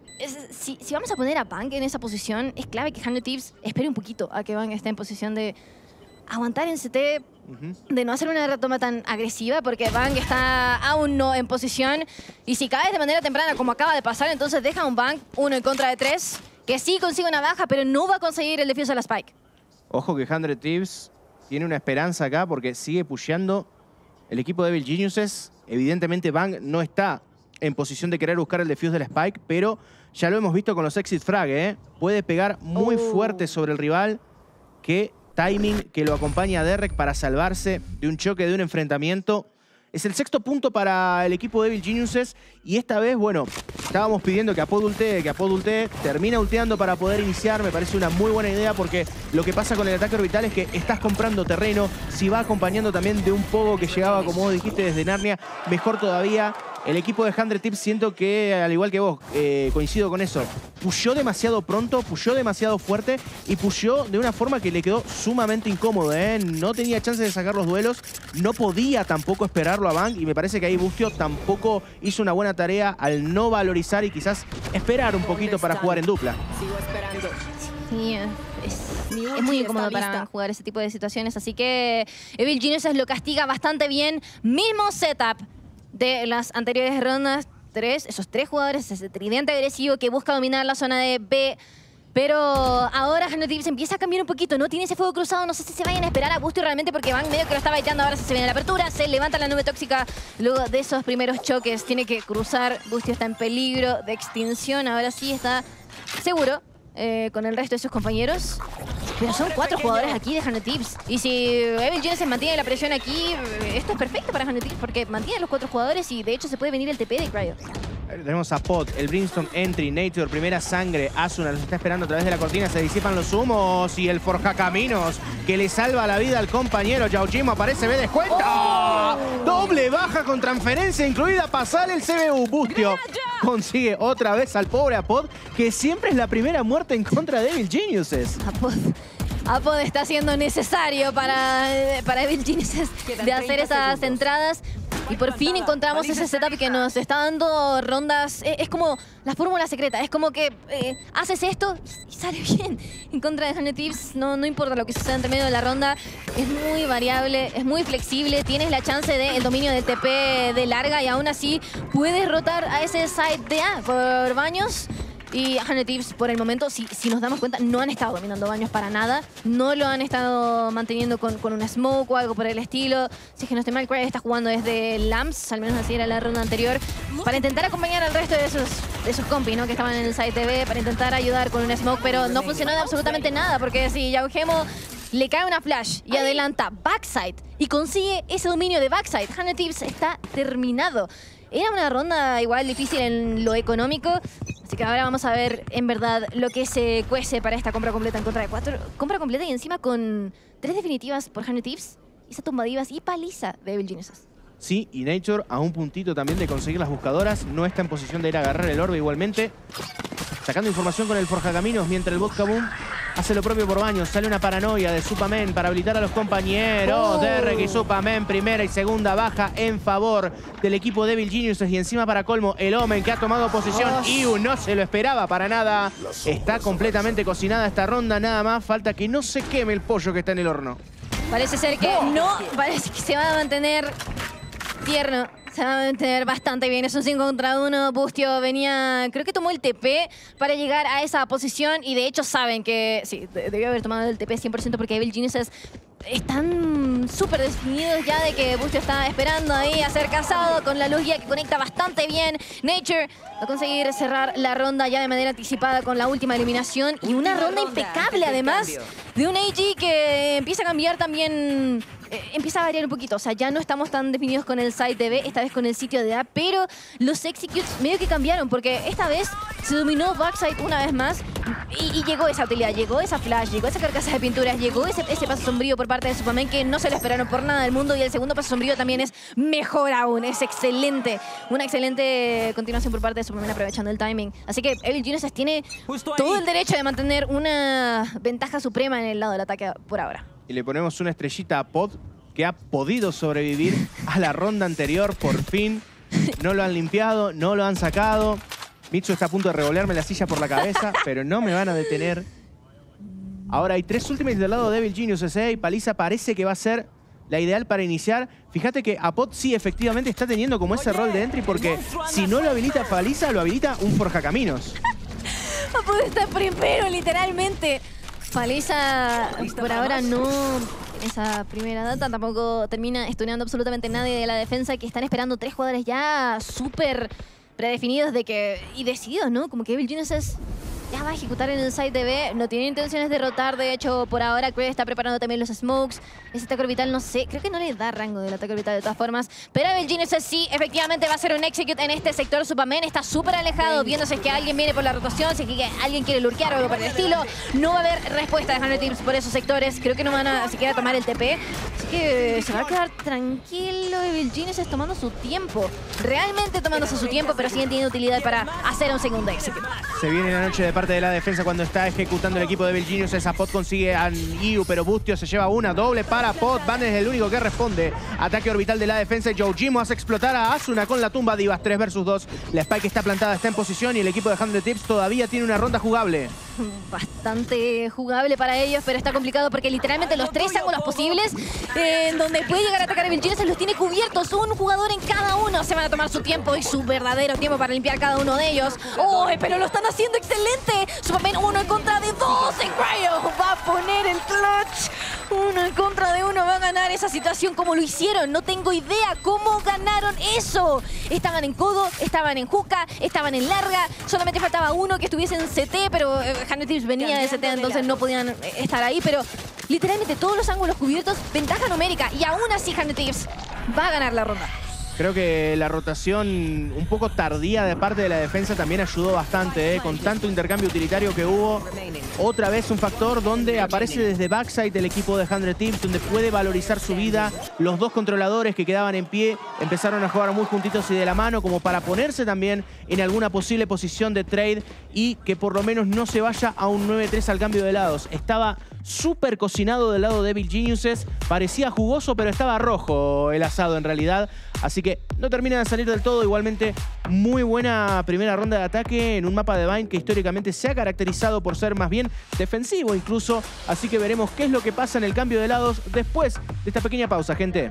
Si vamos a poner a Bang en esa posición, es clave que HunTr Thieves espere un poquito a que Bang esté en posición de aguantar en CT, de no hacer una retoma tan agresiva, porque Bang está aún no en posición. Y si caes de manera temprana, como acaba de pasar, entonces deja un Bang 1 en contra de 3, que sí consigue una baja, pero no va a conseguir el defuse a la Spike. Ojo que HunTr Thieves tiene una esperanza acá, porque sigue pusheando el equipo de Evil Geniuses. Evidentemente Bang no está en posición de querer buscar el defuse de la Spike, pero ya lo hemos visto con los exit frag, ¿eh? Puede pegar muy fuerte sobre el rival. Qué timing que lo acompaña a Derek para salvarse de un choque, de un enfrentamiento. Es el 6º punto para el equipo de Evil Geniuses. Y esta vez, bueno, estábamos pidiendo que Apod ultee, termina ulteando para poder iniciar. Me parece una muy buena idea porque lo que pasa con el ataque orbital es que estás comprando terreno. Si va acompañando también de un Pogo que llegaba, como vos dijiste, desde Narnia, mejor todavía. El equipo de HunTr Thieves siento que, al igual que vos, coincido con eso, pusheó demasiado pronto, pusheó demasiado fuerte y pusheó de una forma que le quedó sumamente incómodo, ¿eh? No tenía chance de sacar los duelos, no podía tampoco esperarlo a Bang y me parece que ahí Bustio tampoco hizo una buena tarea al no valorizar y quizás esperar un poquito para jugar en dupla. Sigo esperando. Sí, es muy incómodo para jugar ese tipo de situaciones, así que Evil Geniuses lo castiga bastante bien. Mismo setup de las anteriores rondas, esos 3 jugadores, ese tridente agresivo que busca dominar la zona de B. Pero ahora HunTr Thieves empieza a cambiar un poquito, no tiene ese fuego cruzado, no sé si se vayan a esperar a Bustio realmente porque Van medio que lo está baiteando, ahora se viene la apertura, se levanta la nube tóxica luego de esos primeros choques, tiene que cruzar, Bustio está en peligro de extinción, ahora sí está seguro con el resto de sus compañeros. Pero son 4 jugadores aquí de HunTr Thieves. Y si Evil Geniuses mantiene la presión aquí, esto es perfecto para HunTr Thieves porque mantiene a los 4 jugadores y de hecho se puede venir el TP de Cryo. Tenemos a Pot, el Brimstone Entry, Nature, primera sangre, Asuna los está esperando a través de la cortina, se disipan los humos y el forjacaminos que le salva la vida al compañero. Yaojimo aparece, ve descuento. Doble baja con transferencia incluida, pasar el CBU. Bustio consigue otra vez al pobre Apod, que siempre es la primera muerte en contra de Evil Geniuses. Apod está siendo necesario para Evil Geniuses de hacer esas entradas. Y por fin encontramos ese setup que nos está dando rondas. Es como la fórmula secreta. Es como que haces esto y sale bien. En contra de HunTr Thieves, no importa lo que suceda entre medio de la ronda. Es muy variable, es muy flexible. Tienes la chance del dominio del TP de larga y aún así puedes rotar a ese side de A por baños. Y Hunted Thieves, por el momento, si nos damos cuenta, no han estado dominando baños para nada. No lo han estado manteniendo con una smoke o algo por el estilo. Si es que no estoy mal, Cry está jugando desde Lamps, al menos así era la ronda anterior, para intentar acompañar al resto de esos compis, ¿no? Que estaban en el side TV, para intentar ayudar con una smoke, pero no funcionó de absolutamente nada, porque si Yaugemo le cae una flash y adelanta backside y consigue ese dominio de backside, Hunted Thieves está terminado. Era una ronda igual difícil en lo económico, así que ahora vamos a ver en verdad lo que se cuece para esta compra completa en contra de 4. Compra completa y encima con 3 definitivas por Hunted Thieves, esa tumba divas y paliza de Evil Geniuses. Sí, y Nature a un puntito también de conseguir las buscadoras. No está en posición de ir a agarrar el orbe igualmente. Sacando información con el Forjacaminos mientras el Vodka Boom hace lo propio por baños. Sale una paranoia de Supamen para habilitar a los compañeros. Derek y Supamen, primera y segunda baja en favor del equipo de Evil Geniuses. Y encima para colmo, el Omen que ha tomado posición. Iu no se lo esperaba para nada. Está completamente cocinada esta ronda. Nada más falta que no se queme el pollo que está en el horno. Parece ser que no, parece que se va a mantener tierno. Se va a mantener bastante bien. Es un 5 contra 1. Bustio venía, creo que tomó el TP para llegar a esa posición. Y de hecho saben que, sí, debió haber tomado el TP 100% porque Evil Geniuses están súper definidos ya de que Bustio está esperando ahí a ser cazado con la luz guía que conecta bastante bien. Nature va a conseguir cerrar la ronda ya de manera anticipada con la última eliminación. Y una ronda impecable además de un AG que empieza a cambiar también. Empieza a variar un poquito, o sea, ya no estamos tan definidos con el side TV, esta vez con el sitio de A, pero los executes medio que cambiaron, porque esta vez se dominó backside una vez más y llegó esa utilidad, llegó esa flash, llegó esa carcasa de pinturas, llegó ese paso sombrío por parte de Supamen que no se lo esperaron por nada del mundo, y el segundo paso sombrío también es mejor aún, es excelente, una excelente continuación por parte de Supamen aprovechando el timing. Así que Evil Geniuses tiene todo el derecho de mantener una ventaja suprema en el lado del ataque por ahora. Y le ponemos una estrellita a Pod, que ha podido sobrevivir a la ronda anterior, por fin. No lo han limpiado, no lo han sacado. Mitsu está a punto de revolearme la silla por la cabeza, pero no me van a detener. Ahora hay 3 ultimates del lado de Evil Geniuses, y Paliza parece que va a ser la ideal para iniciar. Fíjate que Apod sí efectivamente está teniendo como ese rol de entry, porque si no lo habilita Paliza, lo habilita un Forjacaminos. Apod está primero, literalmente. Paliza por ahora no, esa primera data tampoco termina estuneando absolutamente nadie de la defensa, que están esperando 3 jugadores ya súper predefinidos y decididos, ¿no? Como que Evil Geniuses ya va a ejecutar en el side de B, no tiene intenciones de rotar, de hecho por ahora Craig está preparando también los smokes, ese ataque orbital no sé, creo que no le da rango del ataque orbital de todas formas, pero Evil Geniuses sí, efectivamente va a ser un execute en este sector. Supamen está súper alejado, viéndose que alguien viene por la rotación, si es que alguien quiere lurkear o algo por el estilo, no va a haber respuesta de Hunted Thieves por esos sectores, creo que no van a siquiera tomar el TP, así que se va a quedar tranquilo Evil Geniuses tomando su tiempo, realmente tomándose su tiempo, pero siguen teniendo utilidad para hacer un segundo execute. Se viene la noche de parte de la defensa cuando está ejecutando el equipo de Evil Geniuses. Pod consigue a Iu, pero Bustio se lleva una doble para Pod. Van es el único que responde. Ataque orbital de la defensa. Yaugemo hace explotar a Asuna con la tumba divas. 3 versus 2. La Spike está plantada, está en posición y el equipo de Hunted Thieves todavía tiene una ronda jugable. Bastante jugable para ellos, pero está complicado porque literalmente los 3 ángulos posibles en donde puede llegar a atacar Evil Geniuses los tiene cubiertos. Un jugador en cada uno. Se van a tomar su tiempo y su verdadero tiempo para limpiar cada uno de ellos. ¡Oh, pero lo están haciendo excelente! Supamen 1 en contra de 2 en Cryo. Va a poner el clutch. 1 en contra de 1. Va a ganar esa situación. ¿Cómo lo hicieron? No tengo idea cómo ganaron eso. Estaban en codo, estaban en juca, estaban en larga. Solamente faltaba uno que estuviese en CT, pero Hunted Thieves venía de CT, entonces no podían estar ahí. Pero literalmente todos los ángulos cubiertos, ventaja numérica. Y aún así Hunted Thieves va a ganar la ronda. Creo que la rotación un poco tardía de parte de la defensa también ayudó bastante, con tanto intercambio utilitario que hubo. Otra vez un factor donde aparece desde backside el equipo de Hunted Thieves, donde puede valorizar su vida. Los 2 controladores que quedaban en pie empezaron a jugar muy juntitos y de la mano, como para ponerse también en alguna posible posición de trade y que por lo menos no se vaya a un 9-3 al cambio de lados. Estaba súper cocinado del lado de Evil Geniuses, parecía jugoso, pero estaba rojo el asado en realidad. Así que no termina de salir del todo. Igualmente, muy buena primera ronda de ataque en un mapa de Bind que históricamente se ha caracterizado por ser más bien defensivo incluso. Así que veremos qué es lo que pasa en el cambio de lados después de esta pequeña pausa, gente.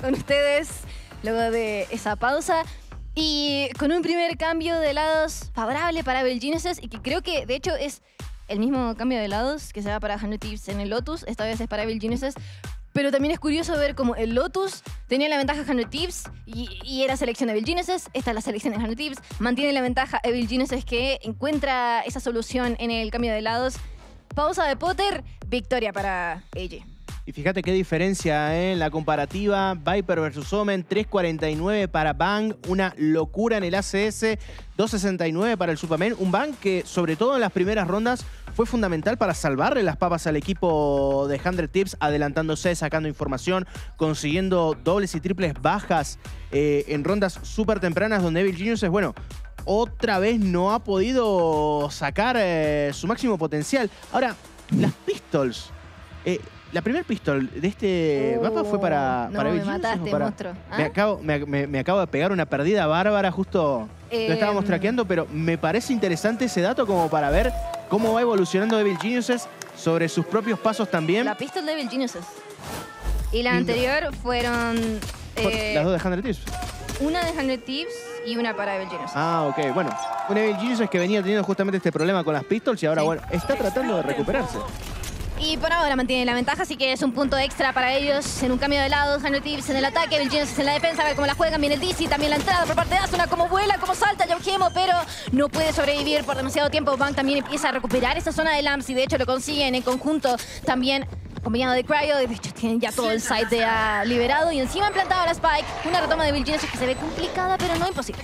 con ustedes luego de esa pausa. Y con un primer cambio de lados favorable para Evil Geniuses y que creo que de hecho es el mismo cambio de lados que se da para 100 Thieves en el Lotus, esta vez es para Evil Geniuses. Pero también es curioso ver cómo el Lotus tenía la ventaja 100 Thieves y era selección de Evil Geniuses. Esta es la selección de 100 Thieves. Mantiene la ventaja Evil Geniuses que encuentra esa solución en el cambio de lados. Pausa de Potter, victoria para AJ. Y fíjate qué diferencia en la comparativa. Viper versus Omen, 3.49 para Bang. Una locura en el ACS, 2.69 para el Superman. Un Bang que, sobre todo en las primeras rondas, fue fundamental para salvarle las papas al equipo de 100 Thieves, adelantándose, sacando información, consiguiendo dobles y triples bajas en rondas súper tempranas donde Evil Geniuses, bueno, otra vez no ha podido sacar su máximo potencial. Ahora, las pistols... la primera pistol de este mapa fue para Evil me Geniuses, mataste, monstruo. ¿Ah? Me acabo de pegar una perdida bárbara, justo lo estábamos traqueando, pero me parece interesante ese dato como para ver cómo va evolucionando Evil Geniuses sobre sus propios pasos también. La pistol de Evil Geniuses. Y la anterior fueron... las dos de 100 Thieves. Una de 100 Thieves y una para Evil Geniuses. Ah, ok. Bueno, un Evil Geniuses que venía teniendo justamente este problema con las pistols y ahora, bueno, está tratando de recuperarse. Y por ahora mantiene la ventaja, así que es un punto extra para ellos en un cambio de lado. 100 Thieves en el ataque, Evil Geniuses en la defensa, a ver cómo la juegan. Viene el DC, también la entrada por parte de Asuna, cómo vuela, cómo salta Yojimo, pero no puede sobrevivir por demasiado tiempo. Bang también empieza a recuperar esa zona de Lamps y de hecho lo consiguen en conjunto también. Acompañado de Cryo, de hecho tienen ya todo el site liberado y encima han plantado la Spike. Una retoma de Evil Geniuses que se ve complicada, pero no imposible.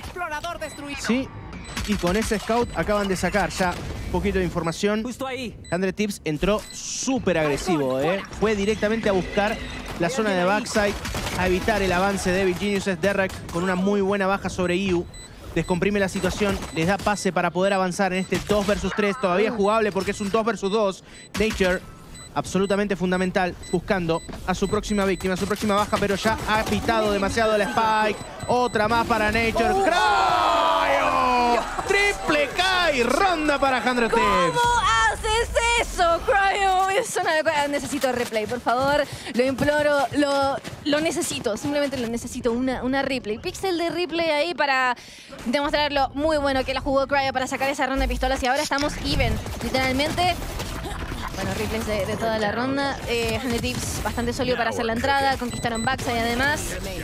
Sí, y con ese scout acaban de sacar ya un poquito de información. Justo ahí. 100 Thieves entró súper agresivo, fue directamente a buscar la zona de backside, a evitar el avance de Evil Geniuses. Derek con una muy buena baja sobre Iu. Descomprime la situación, les da pase para poder avanzar en este 2 versus 3. Todavía jugable porque es un 2 versus 2. Nature, absolutamente fundamental, buscando a su próxima víctima, a su próxima baja, pero ya ha pitado demasiado la Spike. Otra más para Nature. ¡Cryo! ¡Triple K y ronda para 100 Thieves! ¿Cómo haces eso, Cryo? Es una locura. Necesito replay, por favor. Lo imploro, lo necesito. Simplemente lo necesito, una replay. Pixel de replay ahí para demostrarlo muy bueno que la jugó Cryo para sacar esa ronda de pistolas y ahora estamos even, literalmente. Bueno, replays de toda la ronda. 100 Thieves bastante sólido para hacer la entrada. Conquistaron backside además.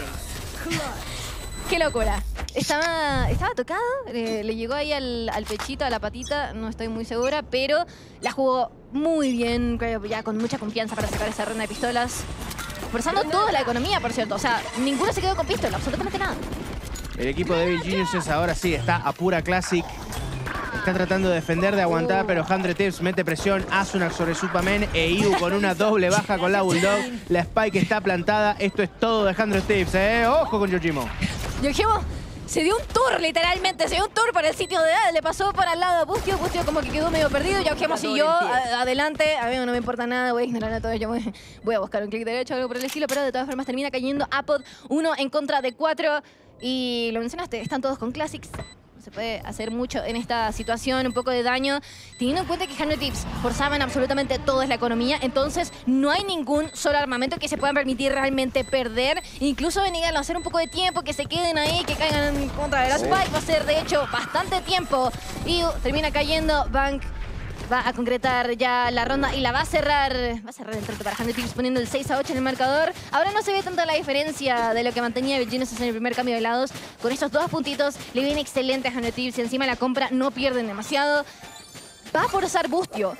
¡Qué locura! Estaba tocado, le llegó ahí al pechito, a la patita, no estoy muy segura, pero la jugó muy bien, creo, ya con mucha confianza para sacar esa ronda de pistolas. Forzando toda la economía, por cierto. O sea, ninguno se quedó con pistola, absolutamente nada. El equipo de Evil Geniuses ahora sí está a pura Classic. Está tratando de defender, de aguantar, pero 100 Thieves mete presión. Asuna sobre Superman e Iu con una doble baja con la Bulldog. La Spike está plantada. Esto es todo de 100 Thieves, ¡Ojo con Yojimo! Yojimo se dio un tour, literalmente. Se dio un tour por el sitio de edad. Le pasó para el lado a Bustio. Bustio como que quedó medio perdido. Yojimo siguió adelante. A mí no me importa nada. Voy a ignorar a todo. Yo voy a buscar un clic derecho o algo por el estilo. Pero de todas formas termina cayendo Apod 1 en contra de 4. Y lo mencionaste, están todos con Classics. Se puede hacer mucho en esta situación, un poco de daño, teniendo en cuenta que 100 Thieves forzaban absolutamente toda la economía, entonces no hay ningún solo armamento que se puedan permitir realmente perder, incluso Benigal a hacer un poco de tiempo, que se queden ahí, que caigan en contra de la Spike, va a ser de hecho bastante tiempo, y termina cayendo. Bank va a concretar ya la ronda y la va a cerrar el trato para 100 Thieves poniendo el 6-8 en el marcador. Ahora no se ve tanta la diferencia de lo que mantenía Evil Geniuses en el primer cambio de lados. Con estos 2 puntitos le viene excelente a 100 Thieves y encima la compra no pierden demasiado. Va a forzar Bustio.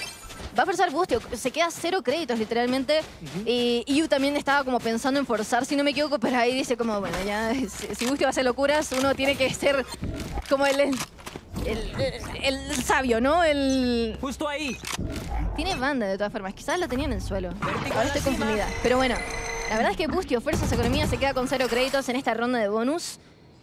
Se queda 0 créditos literalmente. Y Iu también estaba como pensando en forzar, si no me equivoco, pero ahí dice como, bueno, ya si Bustio va a hacer locuras, uno tiene que ser como el sabio, ¿no? Justo ahí. Tiene banda de todas formas. Quizás lo tenía en el suelo. Ahora estoy confundida. Pero bueno, la verdad es que Bustio fuerza su economía, se queda con 0 créditos en esta ronda de bonus.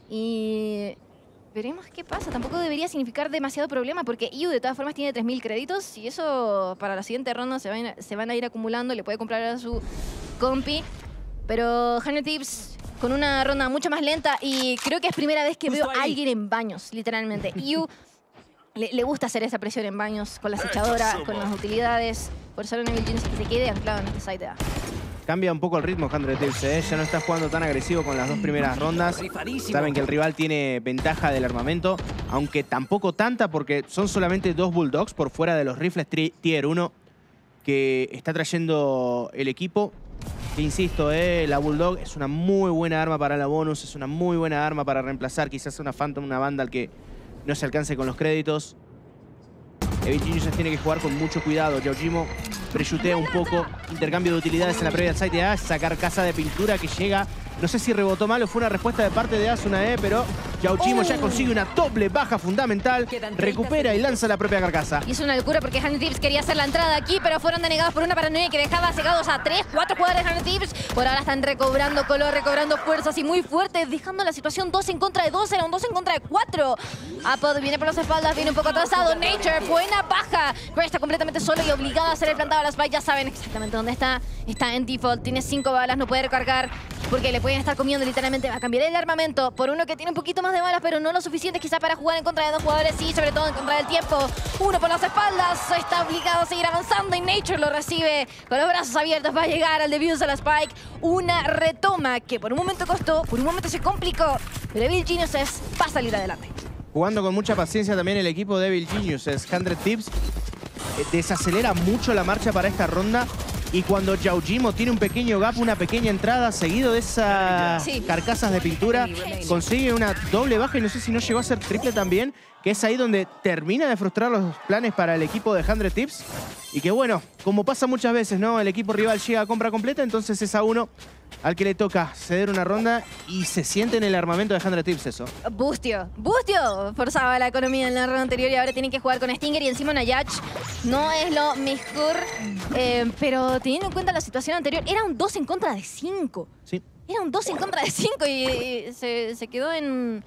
Y veremos qué pasa. Tampoco debería significar demasiado problema porque Iu de todas formas tiene 3000 créditos y eso para la siguiente ronda se van a ir acumulando. Le puede comprar a su compi. Pero 100 Thieves con una ronda mucho más lenta y creo que es primera vez que veo a alguien en baños, literalmente. Iu le gusta hacer esa presión en baños con la acechadora, con las utilidades. Por eso Evil Geniuses que se quede anclado en este site A. Cambia un poco el ritmo 100 Thieves, ¿eh? Ya no está jugando tan agresivo con las 2 primeras rondas. Saben que el rival tiene ventaja del armamento, aunque tampoco tanta porque son solamente 2 Bulldogs por fuera de los rifles Tier 1 que está trayendo el equipo. Que insisto, la Bulldog es una muy buena arma para la bonus, es una muy buena arma para reemplazar quizás una Phantom, una Vandal que no se alcance con los créditos. Evil Geniuses tiene que jugar con mucho cuidado. Yaujimo preyutea un poco. Intercambio de utilidades en la previa site de Ash. Sacar casa de pintura que llega. No sé si rebotó mal o fue una respuesta de parte de Asuna, pero Yaujimo ya consigue una doble baja fundamental. Recupera y lanza la propia carcasa. Y es una locura porque 100 Thieves quería hacer la entrada aquí, pero fueron denegados por una paranoia que dejaba cegados a 3, 4 jugadores de 100 Thieves. Por ahora están recobrando color, recobrando fuerzas y muy fuertes, dejando la situación 2 en contra de 2. Era un 2 en contra de 4. Apod viene por las espaldas, viene un poco atrasado. Nature, buena baja. Gray está completamente solo y obligado a hacer el plantado a las spike. Ya saben exactamente dónde está. Está en default, tiene 5 balas, no puede recargar porque le pueden estar comiendo literalmente. Va a cambiar el armamento por uno que tiene un poquito más de balas, pero no lo suficiente quizá para jugar en contra de 2 jugadores y sobre todo en contra del tiempo. Uno por las espaldas, está obligado a seguir avanzando y Nature lo recibe con los brazos abiertos. Va a llegar al defuse a la spike. Una retoma que por un momento costó, por un momento se complicó, pero Evil Geniuses va a salir adelante. Jugando con mucha paciencia también el equipo de Evil Geniuses. 100 Thieves desacelera mucho la marcha para esta ronda. Y cuando Yaujimo tiene un pequeño gap, una pequeña entrada, seguido de esas carcasas de pintura, consigue una doble baja y no sé si no llegó a ser triple también, que es ahí donde termina de frustrar los planes para el equipo de 100 Thieves. Y que bueno, como pasa muchas veces, ¿no? El equipo rival llega a compra completa, entonces es a uno al que le toca ceder una ronda y se siente en el armamento de 100 Thieves eso. Bustio forzaba la economía en la ronda anterior y ahora tienen que jugar con Stinger y encima Nayach. No es lo mejor, pero teniendo en cuenta la situación anterior, era un 2 en contra de 5. Sí. Era un 2 en contra de 5 y se quedó en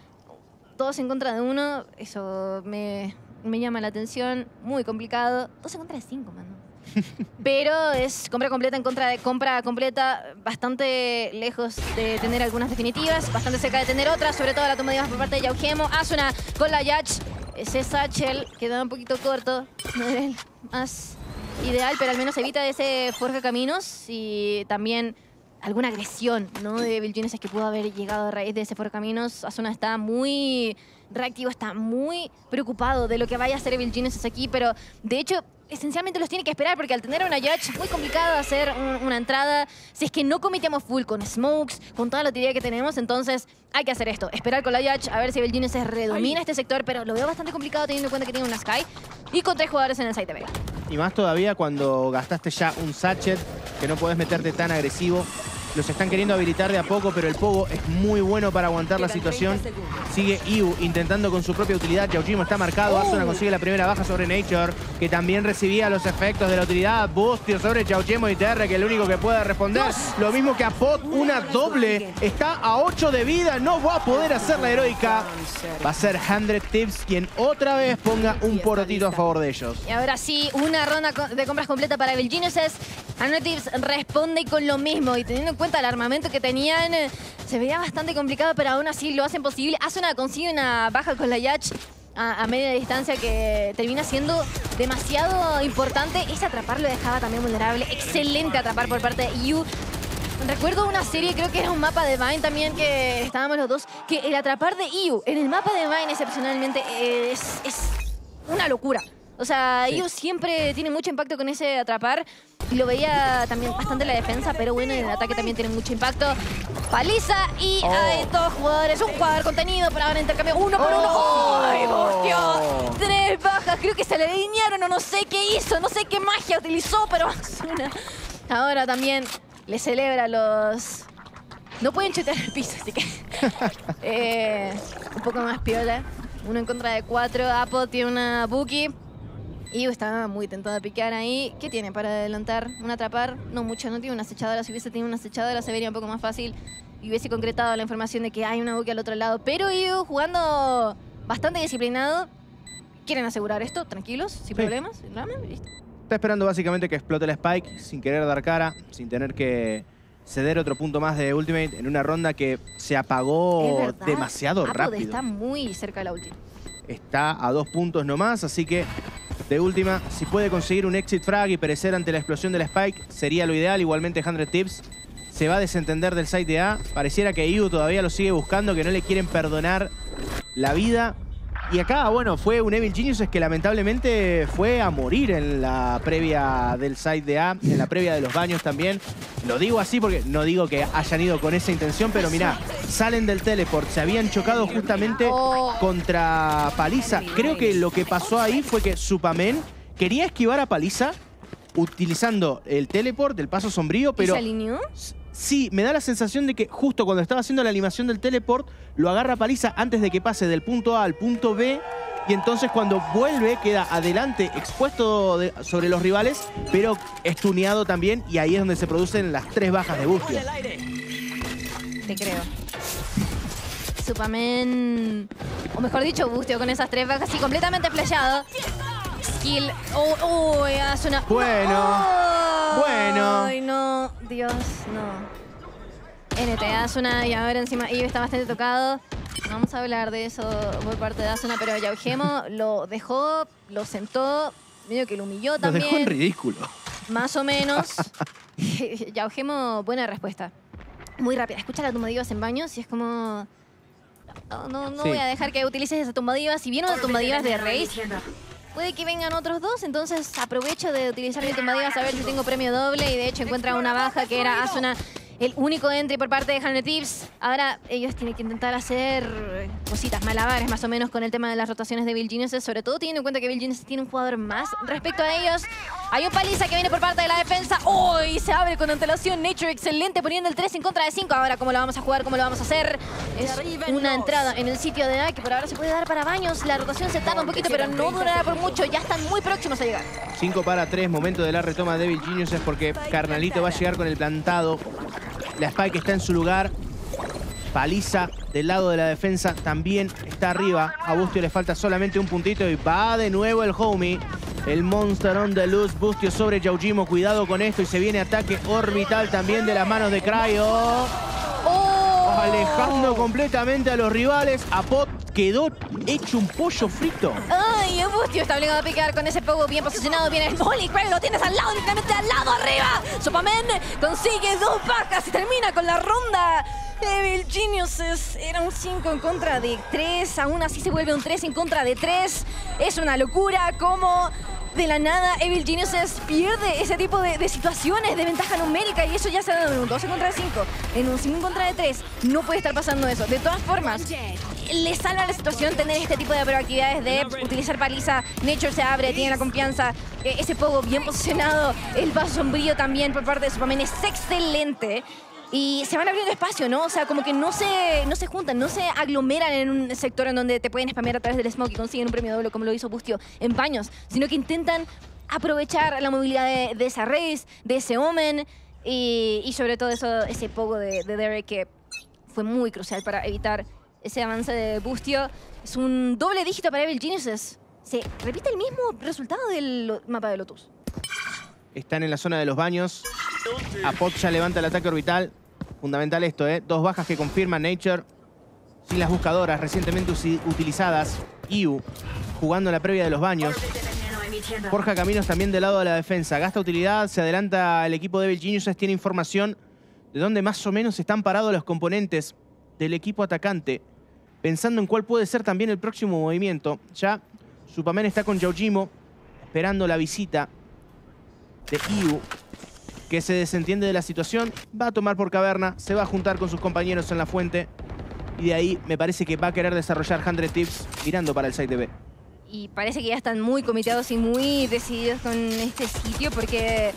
2 en contra de 1. Eso me llama la atención. Muy complicado. 2 en contra de 5, mano. Pero es compra completa en contra de compra completa, bastante lejos de tener algunas definitivas, bastante cerca de tener otras, sobre todo la toma de bajas por parte de Yaujimo. Asuna con la Yach, ese satchel queda un poquito corto, no era el más ideal, pero al menos evita ese forja caminos y también alguna agresión, ¿no? De Evil Geniuses que pudo haber llegado a raíz de ese forja caminos. Asuna está muy reactivo, está muy preocupado de lo que vaya a hacer Evil Geniuses aquí, pero de hecho esencialmente los tiene que esperar porque al tener una Yach es muy complicado hacer una entrada. Si es que no cometemos full con smokes, con toda la utilidad que tenemos, entonces hay que hacer esto. Esperar con la Yach, a ver si Evil Geniuses redomina este sector, pero lo veo bastante complicado teniendo en cuenta que tiene una Sky y con 3 jugadores en el site de Vega. Y más todavía cuando gastaste ya un Satchet, que no podés meterte tan agresivo. Los están queriendo habilitar de a poco, pero el Pogo es muy bueno para aguantar la situación. Sigue Iu intentando con su propia utilidad. Yaujimo está marcado. Asuna consigue la primera baja sobre Nature, que también recibía los efectos de la utilidad. Bustio sobre Yaujimo y TR, que es el único que puede responder. Lo mismo que Apod, una doble. Está a 8 de vida. No va a poder hacer la heroica. Va a ser 100 Thieves quien otra vez ponga un porotito a favor de ellos. Y ahora sí, una ronda de compras completa para Evil Geniuses. 100 Thieves responde con lo mismo y teniendo en cuenta el armamento que tenían, se veía bastante complicado, pero aún así lo hacen posible. Asuna consigue una baja con la Yach a media distancia que termina siendo demasiado importante. Ese atrapar lo dejaba también vulnerable. Excelente atrapar por parte de Yu. Recuerdo una serie, creo que era un mapa de Vine también, que estábamos los dos, que el atrapar de Iu en el mapa de Vine excepcionalmente es una locura. O sea, Iu siempre tiene mucho impacto con ese atrapar. Y lo veía también bastante en la defensa, pero bueno, en el ataque también tiene mucho impacto. Paliza y hay 2 jugadores, un jugador contenido por ahora intercambio 1 por 1. ¡Ay, Bustio! 3 bajas, creo que se le alinearon o no sé qué hizo, no sé qué magia utilizó, pero Asuna ahora también le celebra los... No pueden chutear el piso, así que... un poco más piola. 1 en contra de 4, Apod tiene una Buki. Iu está muy tentado a piquear ahí. ¿Qué tiene para adelantar? ¿Un atrapar? No mucho, no tiene una acechadora. Si hubiese tenido una acechadora se vería un poco más fácil y hubiese concretado la información de que hay una Buki al otro lado. Pero Iu jugando bastante disciplinado. ¿Quieren asegurar esto? Tranquilos, sin problemas. Listo. Está esperando básicamente que explote el Spike sin querer dar cara, sin tener que ceder otro punto más de Ultimate en una ronda que se apagó demasiado rápido. Está muy cerca de la ulti. Está a 2 puntos nomás, así que De última, si puede conseguir un exit frag y perecer ante la explosión de la Spike, sería lo ideal. Igualmente 100 Thieves se va a desentender del site de A. Pareciera que IU todavía lo sigue buscando, que no le quieren perdonar la vida. Y acá, bueno, fue un Evil Geniuses que lamentablemente fue a morir en la previa del site de A, en la previa de los baños también. Lo digo así porque no digo que hayan ido con esa intención, pero mirá, salen del teleport, se habían chocado justamente contra Paliza. Creo que lo que pasó ahí fue que Supamen quería esquivar a Paliza utilizando el teleport del paso sombrío, pero... ¿Y se alineó? Sí, me da la sensación de que justo cuando estaba haciendo la animación del teleport, lo agarra Paliza antes de que pase del punto A al punto B, y entonces cuando vuelve queda adelante, expuesto sobre los rivales, pero estuneado también, y ahí es donde se producen las 3 bajas de Bustio. Te creo. Supamen, o mejor dicho, Bustio con esas 3 bajas y completamente flashado. Skill. Hace una... Bueno. Bueno. Ay, no. Dios, no. NT, Asuna, y ahora encima Eve está bastante tocado. No vamos a hablar de eso por parte de Asuna, pero Yaugemo lo dejó, lo sentó, medio que lo humilló también. Lo dejó en ridículo. Más o menos. Yaugemo, buena respuesta. Muy rápida. Escucha la tumbadivas en baños y es como... No Sí. voy a dejar que utilices esa tumbadivas. Si viene una tumbadivas de Raze, puede que vengan otros 2, entonces aprovecho de utilizar mi tumbadivas a ver si tengo premio doble. Y de hecho encuentra una baja que era Asuna, el único entry por parte de 100 Thieves. Ahora ellos tienen que intentar hacer cositas, malabares más o menos con el tema de las rotaciones de Evil Geniuses, sobre todo teniendo en cuenta que Evil Geniuses tiene un jugador más respecto a ellos. Hay un Paliza que viene por parte de la defensa. Y se abre con antelación Nature, excelente, poniendo el 3 en contra de 5. Ahora, ¿cómo lo vamos a jugar? ¿Cómo lo vamos a hacer? Es una entrada en el sitio de A que por ahora se puede dar para baños. La rotación se tarda un poquito, pero no durará por mucho. Ya están muy próximos a llegar. 5 para 3, momento de la retoma de Evil Geniuses porque Carnalito va a llegar con el plantado. La Spike está en su lugar. Paliza del lado de la defensa también está arriba. A Bustio le falta solamente un puntito y va de nuevo el homie. El Monster on the Loose. Bustio sobre Yaugemo. Cuidado con esto y se viene ataque orbital también de las manos de Cryo. Alejando completamente a los rivales. Apot quedó hecho un pollo frito. Ay, Bustio está obligado a picar con ese pogo bien posicionado. Viene el Molly, Cryo lo tienes al lado, directamente al lado, arriba. Supamen consigue 2 bajas y termina con la ronda. Evil Geniuses era un 5 en contra de 3. Aún así se vuelve un 3 en contra de 3. Es una locura como... de la nada, Evil Geniuses pierde ese tipo de situaciones de ventaja numérica y eso ya se ha dado en un 2 en contra de 5, en un 5 en contra de 3. No puede estar pasando eso. De todas formas, le salva la situación tener este tipo de proactividades de utilizar Paliza. Nature se abre, tiene la confianza. Ese pogo bien posicionado, el vaso sombrío también por parte de Supamen es excelente. Y se van abriendo espacio, ¿no? O sea, como que no se juntan, no se aglomeran en un sector en donde te pueden spamear a través del smoke y consiguen un premio doble como lo hizo Bustio en baños, sino que intentan aprovechar la movilidad de esa Raze, de ese Omen y sobre todo eso, ese pogo de Derek que fue muy crucial para evitar ese avance de Bustio. Es un doble dígito para Evil Geniuses. Se repite el mismo resultado del mapa de Lotus. Están en la zona de los baños. Apot ya levanta el ataque orbital. Fundamental esto, ¿eh? 2 bajas que confirman Nature. Sin las buscadoras recientemente utilizadas. IU jugando la previa de los baños. Forja caminos también del lado de la defensa. Gasta utilidad, se adelanta el equipo de Evil Geniuses. Tiene información de dónde más o menos están parados los componentes del equipo atacante. Pensando en cuál puede ser también el próximo movimiento. Ya Supamen está con Yaugemo esperando la visita de IU, que se desentiende de la situación, va a tomar por caverna, se va a juntar con sus compañeros en la fuente y de ahí me parece que va a querer desarrollar 100 Thieves mirando para el site de B. Y parece que ya están muy comiteados y muy decididos con este sitio porque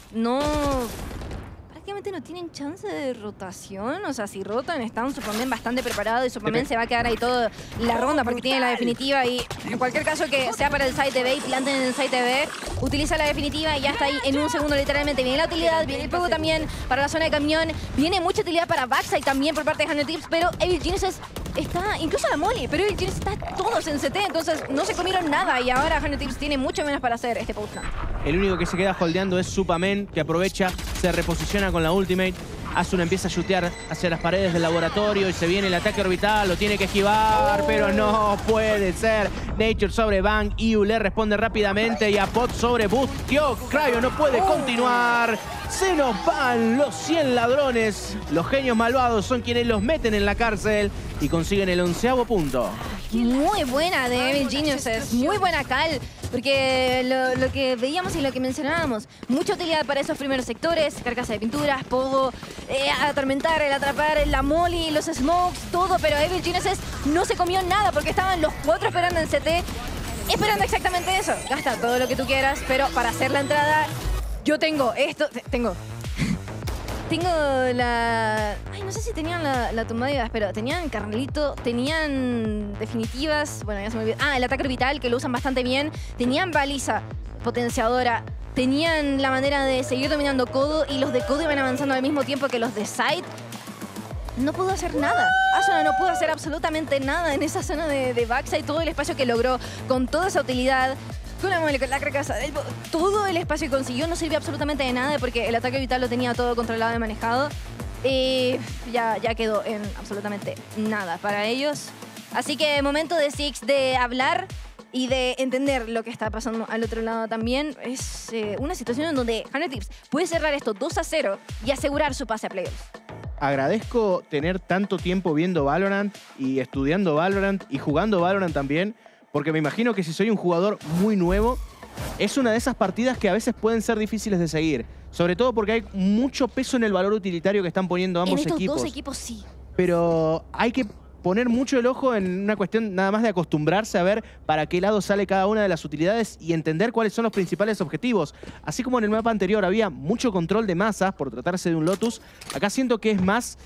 prácticamente no tienen chance de rotación. O sea, si rotan, está un Supamen bastante preparado y Supamen se va a quedar ahí toda la ronda porque tiene la definitiva y en cualquier caso que sea para el site de B y planten en el site de B, utiliza la definitiva y ya está ahí en un segundo literalmente. Viene la utilidad, viene el fuego también para la zona de camión, viene mucha utilidad para backside también por parte de 100 Thieves, pero Evil Geniuses está, incluso la Molly, pero Evil Geniuses está todos en CT, entonces no se comieron nada y ahora 100 Thieves tiene mucho menos para hacer este post. El único que se queda holdeando es Supamen, que aprovecha, se reposiciona con la ultimate. Asuna empieza a chutear hacia las paredes del laboratorio y se viene el ataque orbital, lo tiene que esquivar, pero no puede ser. Nature sobre Bang, Iu le responde rápidamente y Apod sobre Bustio. Cryo no puede continuar. Se nos van los 100 ladrones. Los genios malvados son quienes los meten en la cárcel y consiguen el 11º punto. Muy buena de Evil Geniuses, muy buena Cal, porque lo que veíamos y lo que mencionábamos, mucha utilidad para esos primeros sectores, carcasa de pinturas, pogo, atormentar, el atrapar, la molly, los smokes, todo, pero Evil Geniuses no se comió nada porque estaban los 4 esperando en CT, esperando exactamente eso. Gasta todo lo que tú quieras, pero para hacer la entrada, yo tengo esto, Tengo la... Ay, no sé si tenían la tumbada de gas, pero tenían Carnelito, tenían definitivas... Bueno, ya se me olvidó. Ah, el ataque orbital, que lo usan bastante bien. Tenían baliza potenciadora. Tenían la manera de seguir dominando Kodo y los de Kodo iban avanzando al mismo tiempo que los de Side. No pudo hacer nada. Asuna no pudo hacer absolutamente nada en esa zona de backside. Todo el espacio que logró con toda esa utilidad... Con la carcasa, todo el espacio que consiguió no sirvió absolutamente de nada porque el ataque vital lo tenía todo controlado y manejado. Ya quedó en absolutamente nada para ellos. Así que momento de Six de hablar y de entender lo que está pasando al otro lado también. Es una situación en donde 100 Thieves puede cerrar esto 2-0 y asegurar su pase a playoffs. Agradezco tener tanto tiempo viendo Valorant y estudiando Valorant y jugando Valorant también. Porque me imagino que si soy un jugador muy nuevo, es una de esas partidas que a veces pueden ser difíciles de seguir. Sobre todo porque hay mucho peso en el valor utilitario que están poniendo ambos equipos. En estos dos equipos sí. Pero hay que poner mucho el ojo en una cuestión nada más de acostumbrarse a ver para qué lado sale cada una de las utilidades y entender cuáles son los principales objetivos. Así como en el mapa anterior había mucho control de masas por tratarse de un Lotus, acá siento que es más...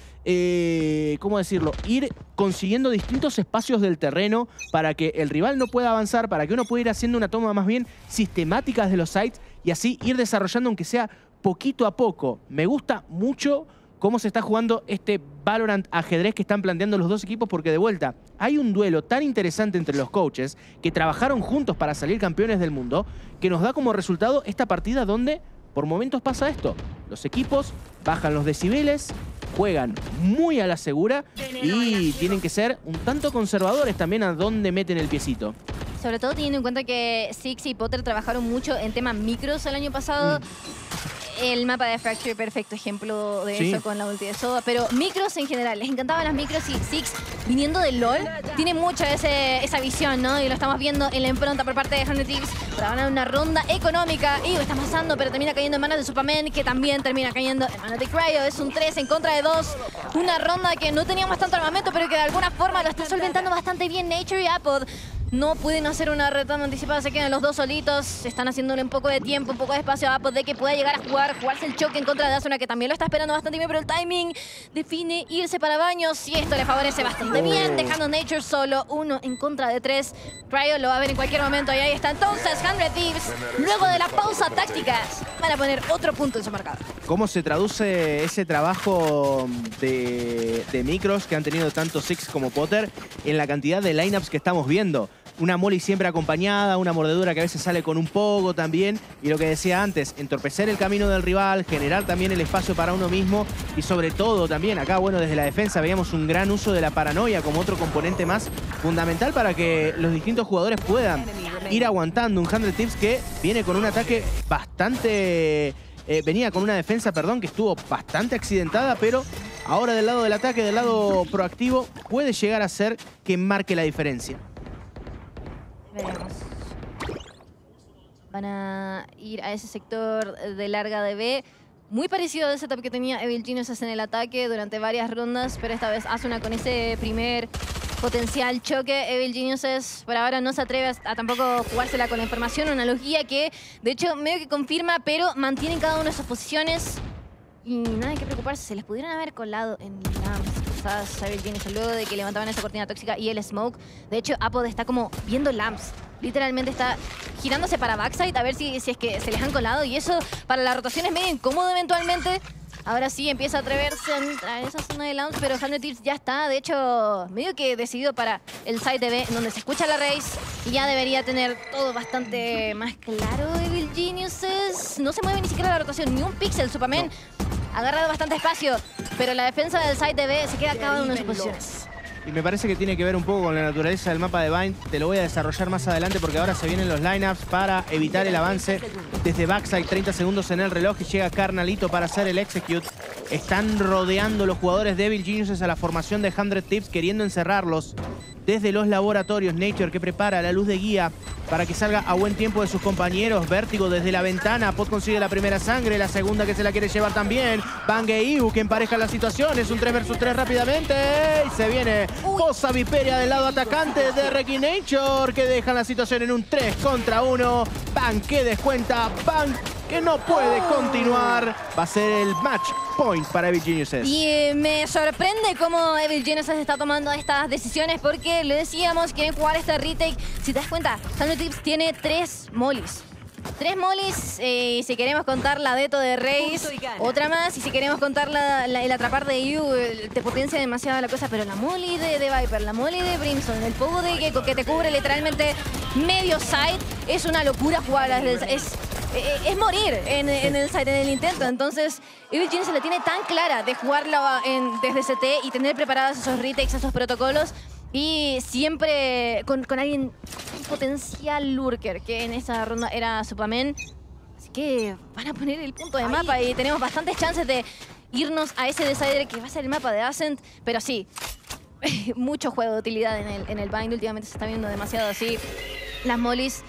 ¿cómo decirlo? Ir consiguiendo distintos espacios del terreno para que el rival no pueda avanzar, para que uno pueda ir haciendo una toma más bien sistemática de los sites y así ir desarrollando aunque sea poquito a poco. Me gusta mucho cómo se está jugando este Valorant ajedrez que están planteando los dos equipos porque de vuelta hay un duelo tan interesante entre los coaches que trabajaron juntos para salir campeones del mundo que nos da como resultado esta partida donde por momentos pasa esto. Los equipos bajan los decibeles, juegan muy a la segura y tienen que ser un tanto conservadores también a dónde meten el piecito. Sobre todo teniendo en cuenta que Six y Potter trabajaron mucho en temas micros el año pasado. El mapa de Fracture, perfecto ejemplo de eso con la ulti de Soda. Pero micros en general, les encantaban las micros y Six, viniendo del LoL, tiene mucha esa visión, ¿no? Y lo estamos viendo en la impronta por parte de 100 Thieves para ganar una ronda económica. Y está pasando, pero termina cayendo en manos de Superman, que también termina cayendo en manos de Cryo. Es un 3 en contra de 2. Una ronda que no teníamos tanto armamento, pero que de alguna forma lo está solventando bastante bien Nature y Apod. No pueden hacer una retoma anticipada, se quedan los dos solitos. Están haciéndole un poco de tiempo, un poco de espacio a Apod de que pueda llegar a jugarse el choque en contra de Asuna, que también lo está esperando bastante bien, pero el timing define irse para baños y esto le favorece bastante bien, dejando Nature solo 1 en contra de 3. Cryo lo va a ver en cualquier momento y ahí está entonces 100 Thieves. Luego de la pausa táctica van a poner otro punto en su marcador. ¿Cómo se traduce ese trabajo de micros que han tenido tanto Six como Potter en la cantidad de lineups que estamos viendo? Una molly siempre acompañada, una mordedura que a veces sale con un pogo también. Y lo que decía antes, entorpecer el camino del rival, generar también el espacio para uno mismo. Y sobre todo también acá, bueno, desde la defensa veíamos un gran uso de la paranoia como otro componente más fundamental para que los distintos jugadores puedan ir aguantando. Un 100 Thieves que viene con un ataque bastante... venía con una defensa, perdón, que estuvo bastante accidentada, pero ahora del lado del ataque, del lado proactivo, puede llegar a ser que marque la diferencia. Veremos. Van a ir a ese sector de larga de B. Muy parecido al setup que tenía Evil Geniuses en el ataque durante varias rondas, pero esta vez Asuna con ese primer potencial choque. Evil Geniuses por ahora no se atreve a tampoco jugársela con la información, una analogía que de hecho medio que confirma, pero mantienen cada una de sus posiciones y nada que preocuparse. Se les pudieran haber colado en Lamps quizás Evil Geniuses luego de que levantaban esa cortina tóxica y el smoke. De hecho Apod está como viendo Lamps, literalmente está girándose para backside a ver si es que se les han colado y eso para la rotación es medio incómodo eventualmente. Ahora sí empieza a atreverse a entrar en esa zona de Lamps, pero 100 Thieves ya está, de hecho, medio que decidido para el side de B, en donde se escucha la race y ya debería tener todo bastante más claro. Evil Geniuses no se mueve ni siquiera la rotación, ni un pixel, Superman. agarrado bastante espacio, pero la defensa del side de B se queda cada uno en sus posiciones. Y me parece que tiene que ver un poco con la naturaleza del mapa de Bind. Te lo voy a desarrollar más adelante porque ahora se vienen los lineups para evitar el avance desde backside. 30 segundos en el reloj y llega Carnalito para hacer el execute. Están rodeando los jugadores de Evil Geniuses a la formación de 100 Thieves, queriendo encerrarlos desde los laboratorios. Nature que prepara la luz de guía para que salga a buen tiempo de sus compañeros. Vértigo desde la ventana. Pot consigue la primera sangre, la segunda que se la quiere llevar también. Bang e Iu que empareja la situación. Es un 3 versus 3 rápidamente. Y se viene Fosa Viperia del lado atacante de Reki Nature, que dejan la situación en un 3 contra 1. Bang que descuenta. Bang que no puede continuar. Va a ser el match point para Evil Geniuses. Y me sorprende cómo Evil Geniuses está tomando estas decisiones porque le decíamos, quieren jugar este retake. Si te das cuenta, 100 Thieves tiene 3 mollies. 3 mollies, y si queremos contar la Deto de Raze, otra más. Y si queremos contar el atrapar de Yu, te potencia demasiado la cosa. Pero la molly de Viper, la molly de Brimstone, el pogo de Gecko que te cubre literalmente medio side, es una locura jugar. Es morir en el side, en el intento. Entonces, Evil Geniuses la tiene tan clara de jugarlo desde CT y tener preparados esos retakes, esos protocolos. Y siempre con alguien, un potencial lurker, que en esa ronda era Supamen. Así que van a poner el punto de mapa y tenemos bastantes chances de irnos a ese decider que va a ser el mapa de Ascent. Pero sí, mucho juego de utilidad en el Bind. Últimamente se está viendo demasiado así. Las mollies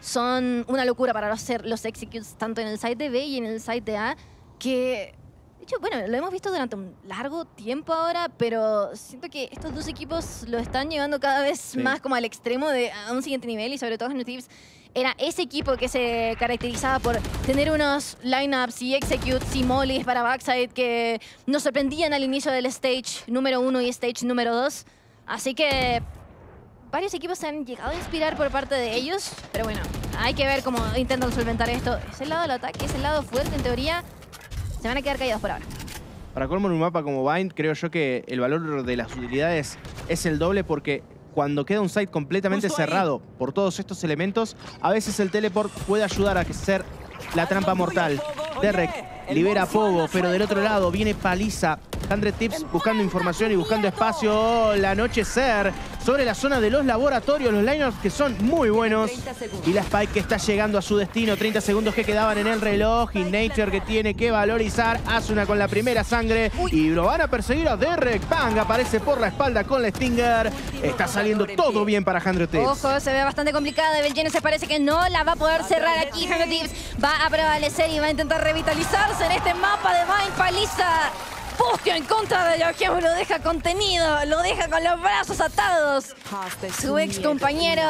son una locura para hacer los executes tanto en el side de B y en el side de A, que de hecho, bueno, lo hemos visto durante un largo tiempo ahora, pero siento que estos dos equipos lo están llevando cada vez más como al extremo a un siguiente nivel, y sobre todo 100 Thieves era ese equipo que se caracterizaba por tener unos lineups y executes y mollies para backside que nos sorprendían al inicio del stage número 1 y stage número 2. Así que varios equipos se han llegado a inspirar por parte de ellos, pero bueno, hay que ver cómo intentan solventar esto. Es el lado del ataque, es el lado fuerte en teoría. Se van a quedar callados por ahora. Para colmo en un mapa como Bind, creo yo que el valor de las utilidades es el doble, porque cuando queda un site completamente cerrado por todos estos elementos, a veces el teleport puede ayudar a ser la trampa mortal. Derek libera a Pogo, pero del otro lado viene Paliza. 100 Thieves buscando información y buscando espacio. El anochecer sobre la zona de los laboratorios. Los lineups que son muy buenos. Y la Spike que está llegando a su destino. 30 segundos que quedaban en el reloj. Y Nature que tiene que valorizar. Asuna con la primera sangre. Y lo van a perseguir a Derek. Bang aparece por la espalda con la Stinger. Está saliendo todo bien para 100 Thieves. Ojo, se ve bastante complicada. Evil Geniuses parece que no la va a poder cerrar aquí. 100 Thieves va a prevalecer y va a intentar revitalizarse en este mapa de Bind. Paliza. Bustio en contra de Joachim, lo deja contenido, lo deja con los brazos atados. Su ex compañero.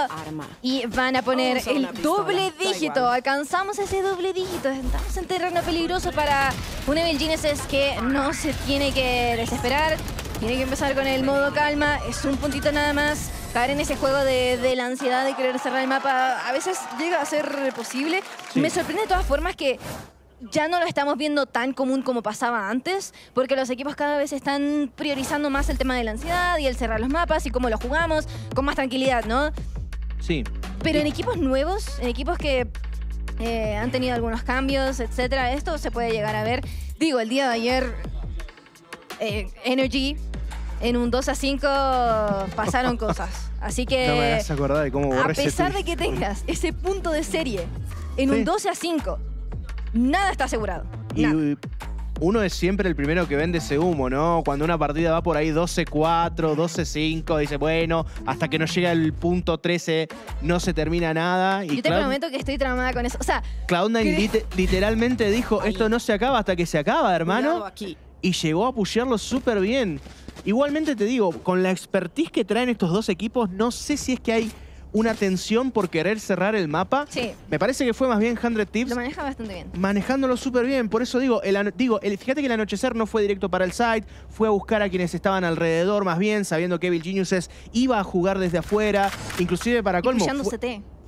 Y van a poner el doble dígito. Alcanzamos ese doble dígito. Estamos en terreno peligroso para un Evil Geniuses que no se tiene que desesperar. Tiene que empezar con el modo calma. Es un puntito nada más. Caer en ese juego de la ansiedad de querer cerrar el mapa a veces llega a ser posible. Sí. Me sorprende de todas formas que ya no lo estamos viendo tan común como pasaba antes, porque los equipos cada vez están priorizando más el tema de la ansiedad y el cerrar los mapas y cómo los jugamos, con más tranquilidad, ¿no? Sí. Pero en equipos nuevos, en equipos que han tenido algunos cambios, etcétera, esto se puede llegar a ver. Digo, el día de ayer, Energy, en un 2-5 pasaron cosas. Así que, no me vas a acordar de cómo borré a pesar de que tengas ese punto de serie en un 12-5, nada está asegurado. Y uno es siempre el primero que vende ese humo, ¿no? Cuando una partida va por ahí 12-4, 12-5, dice, bueno, hasta que no llega el punto 13 no se termina nada. Y yo te prometo que estoy traumada con eso. O sea, Cloud9 literalmente dijo, esto no se acaba hasta que se acaba, hermano. Y llegó a pushearlo súper bien. Igualmente te digo, con la expertise que traen estos dos equipos, no sé si es que hay una tensión por querer cerrar el mapa. Sí. Me parece que fue más bien 100 Thieves. Lo maneja bastante bien. Manejándolo súper bien. Por eso digo, fíjate que el anochecer no fue directo para el site. Fue a buscar a quienes estaban alrededor más bien, sabiendo que Evil Geniuses iba a jugar desde afuera. Inclusive para colmo.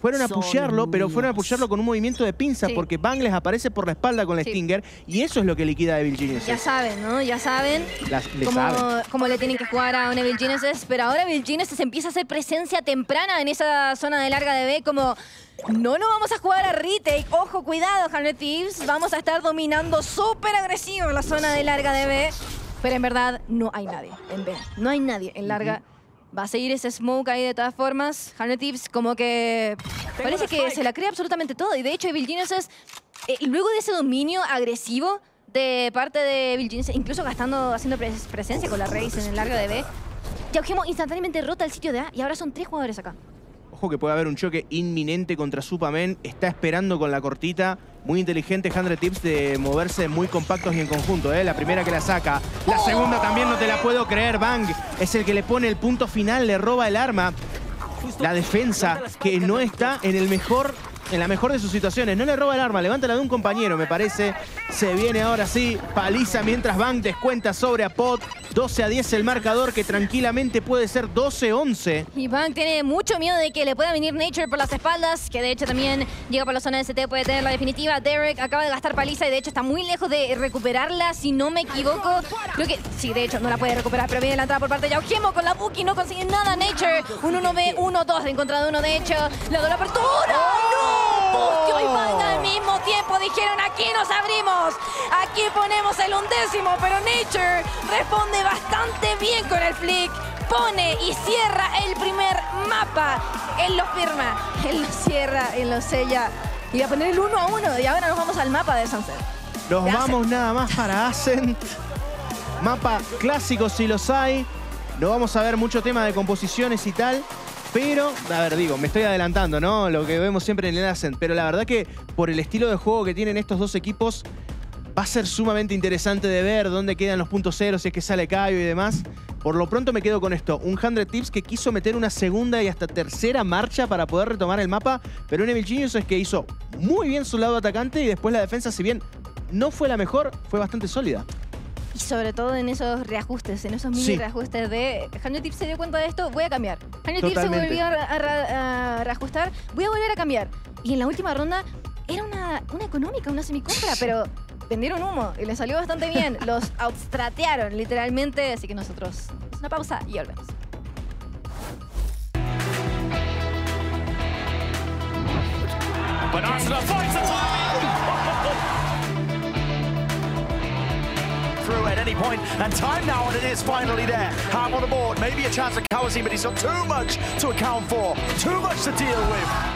fueron a pushearlo, pero fueron a pushearlo con un movimiento de pinza, Sí. porque Bang les aparece por la espalda con la Sí. Stinger, y eso es lo que liquida a Evil Geniuses. Ya saben, ¿no? Ya saben Le saben. cómo le tienen que jugar a un Evil Geniuses, pero ahora Evil Geniuses empieza a hacer presencia temprana en esa zona de larga de B, como no nos vamos a jugar a retake, ojo, cuidado, Hundred Thieves, vamos a estar dominando súper agresivo la zona de larga de B, pero en verdad no hay nadie en B, no hay nadie en larga. Va a seguir ese smoke ahí de todas formas. Hundred Thieves como que parece que se la cree absolutamente todo. Y de hecho Evil Geniuses, luego de ese dominio agresivo de parte de Evil Geniuses, incluso haciendo presencia con la Raze en el largo de B, Yaugemo instantáneamente rota el sitio de A y ahora son 3 jugadores acá. Ojo que puede haber un choque inminente contra Supamen. Está esperando con la cortita. Muy inteligente Hundred Thieves de moverse muy compactos y en conjunto. La primera que la saca. La segunda también no te la puedo creer. Bang es el que le pone el punto final. Le roba el arma. La defensa que no está en la mejor de sus situaciones. No le roba el arma. Levanta la de un compañero, me parece. Se viene ahora sí. Paliza mientras Bang descuenta sobre Apod. 12-10 el marcador, que tranquilamente puede ser 12-11. Y Bang tiene mucho miedo de que le pueda venir Nature por las espaldas, que de hecho también llega por la zona de CT, puede tener la definitiva. Derek acaba de gastar paliza y de hecho está muy lejos de recuperarla, si no me equivoco. Creo que sí, de hecho no la puede recuperar, pero viene la entrada por parte de Yaugemo con la Buki, no consigue nada Nature. Un 1v, 1-2 en contra de uno, de hecho. Le doy la apertura. ¡No! Bustio y Bang al mismo tiempo dijeron: aquí nos abrimos, aquí ponemos el 11º, pero Nature responde bastante bien con el flick. Pone y cierra el primer mapa. Él lo firma, él lo cierra, él lo sella. Y va a poner el 1-1 y ahora nos vamos al mapa de Sunset. Nos vamos nada más para Ascent. Mapa clásico si los hay. No vamos a ver mucho tema de composiciones y tal. Pero, a ver, digo, me estoy adelantando, ¿no? Lo que vemos siempre en el Ascent. Pero la verdad que por el estilo de juego que tienen estos dos equipos, va a ser sumamente interesante de ver dónde quedan los puntos ceros, si es que sale Caio y demás. Por lo pronto me quedo con esto. Un Hundred Thieves que quiso meter una segunda y hasta tercera marcha para poder retomar el mapa. Pero un Evil Geniuses es que hizo muy bien su lado atacante y después la defensa, si bien no fue la mejor, fue bastante sólida. Y sobre todo en esos reajustes, en esos mini reajustes de... Hundred Thieves se dio cuenta de esto, voy a cambiar. Hundred Thieves se volvió a reajustar, voy a volver a cambiar. Y en la última ronda era una económica, una semicompra, pero vendieron humo y les salió bastante bien. Los outstratearon literalmente, así que nosotros... Una pausa y volvemos. But Arsenal fights the through at any point, and time now, and it is finally there. Ham on the board, maybe a chance at Kawazim, but he's got too much to account for, too much to deal with.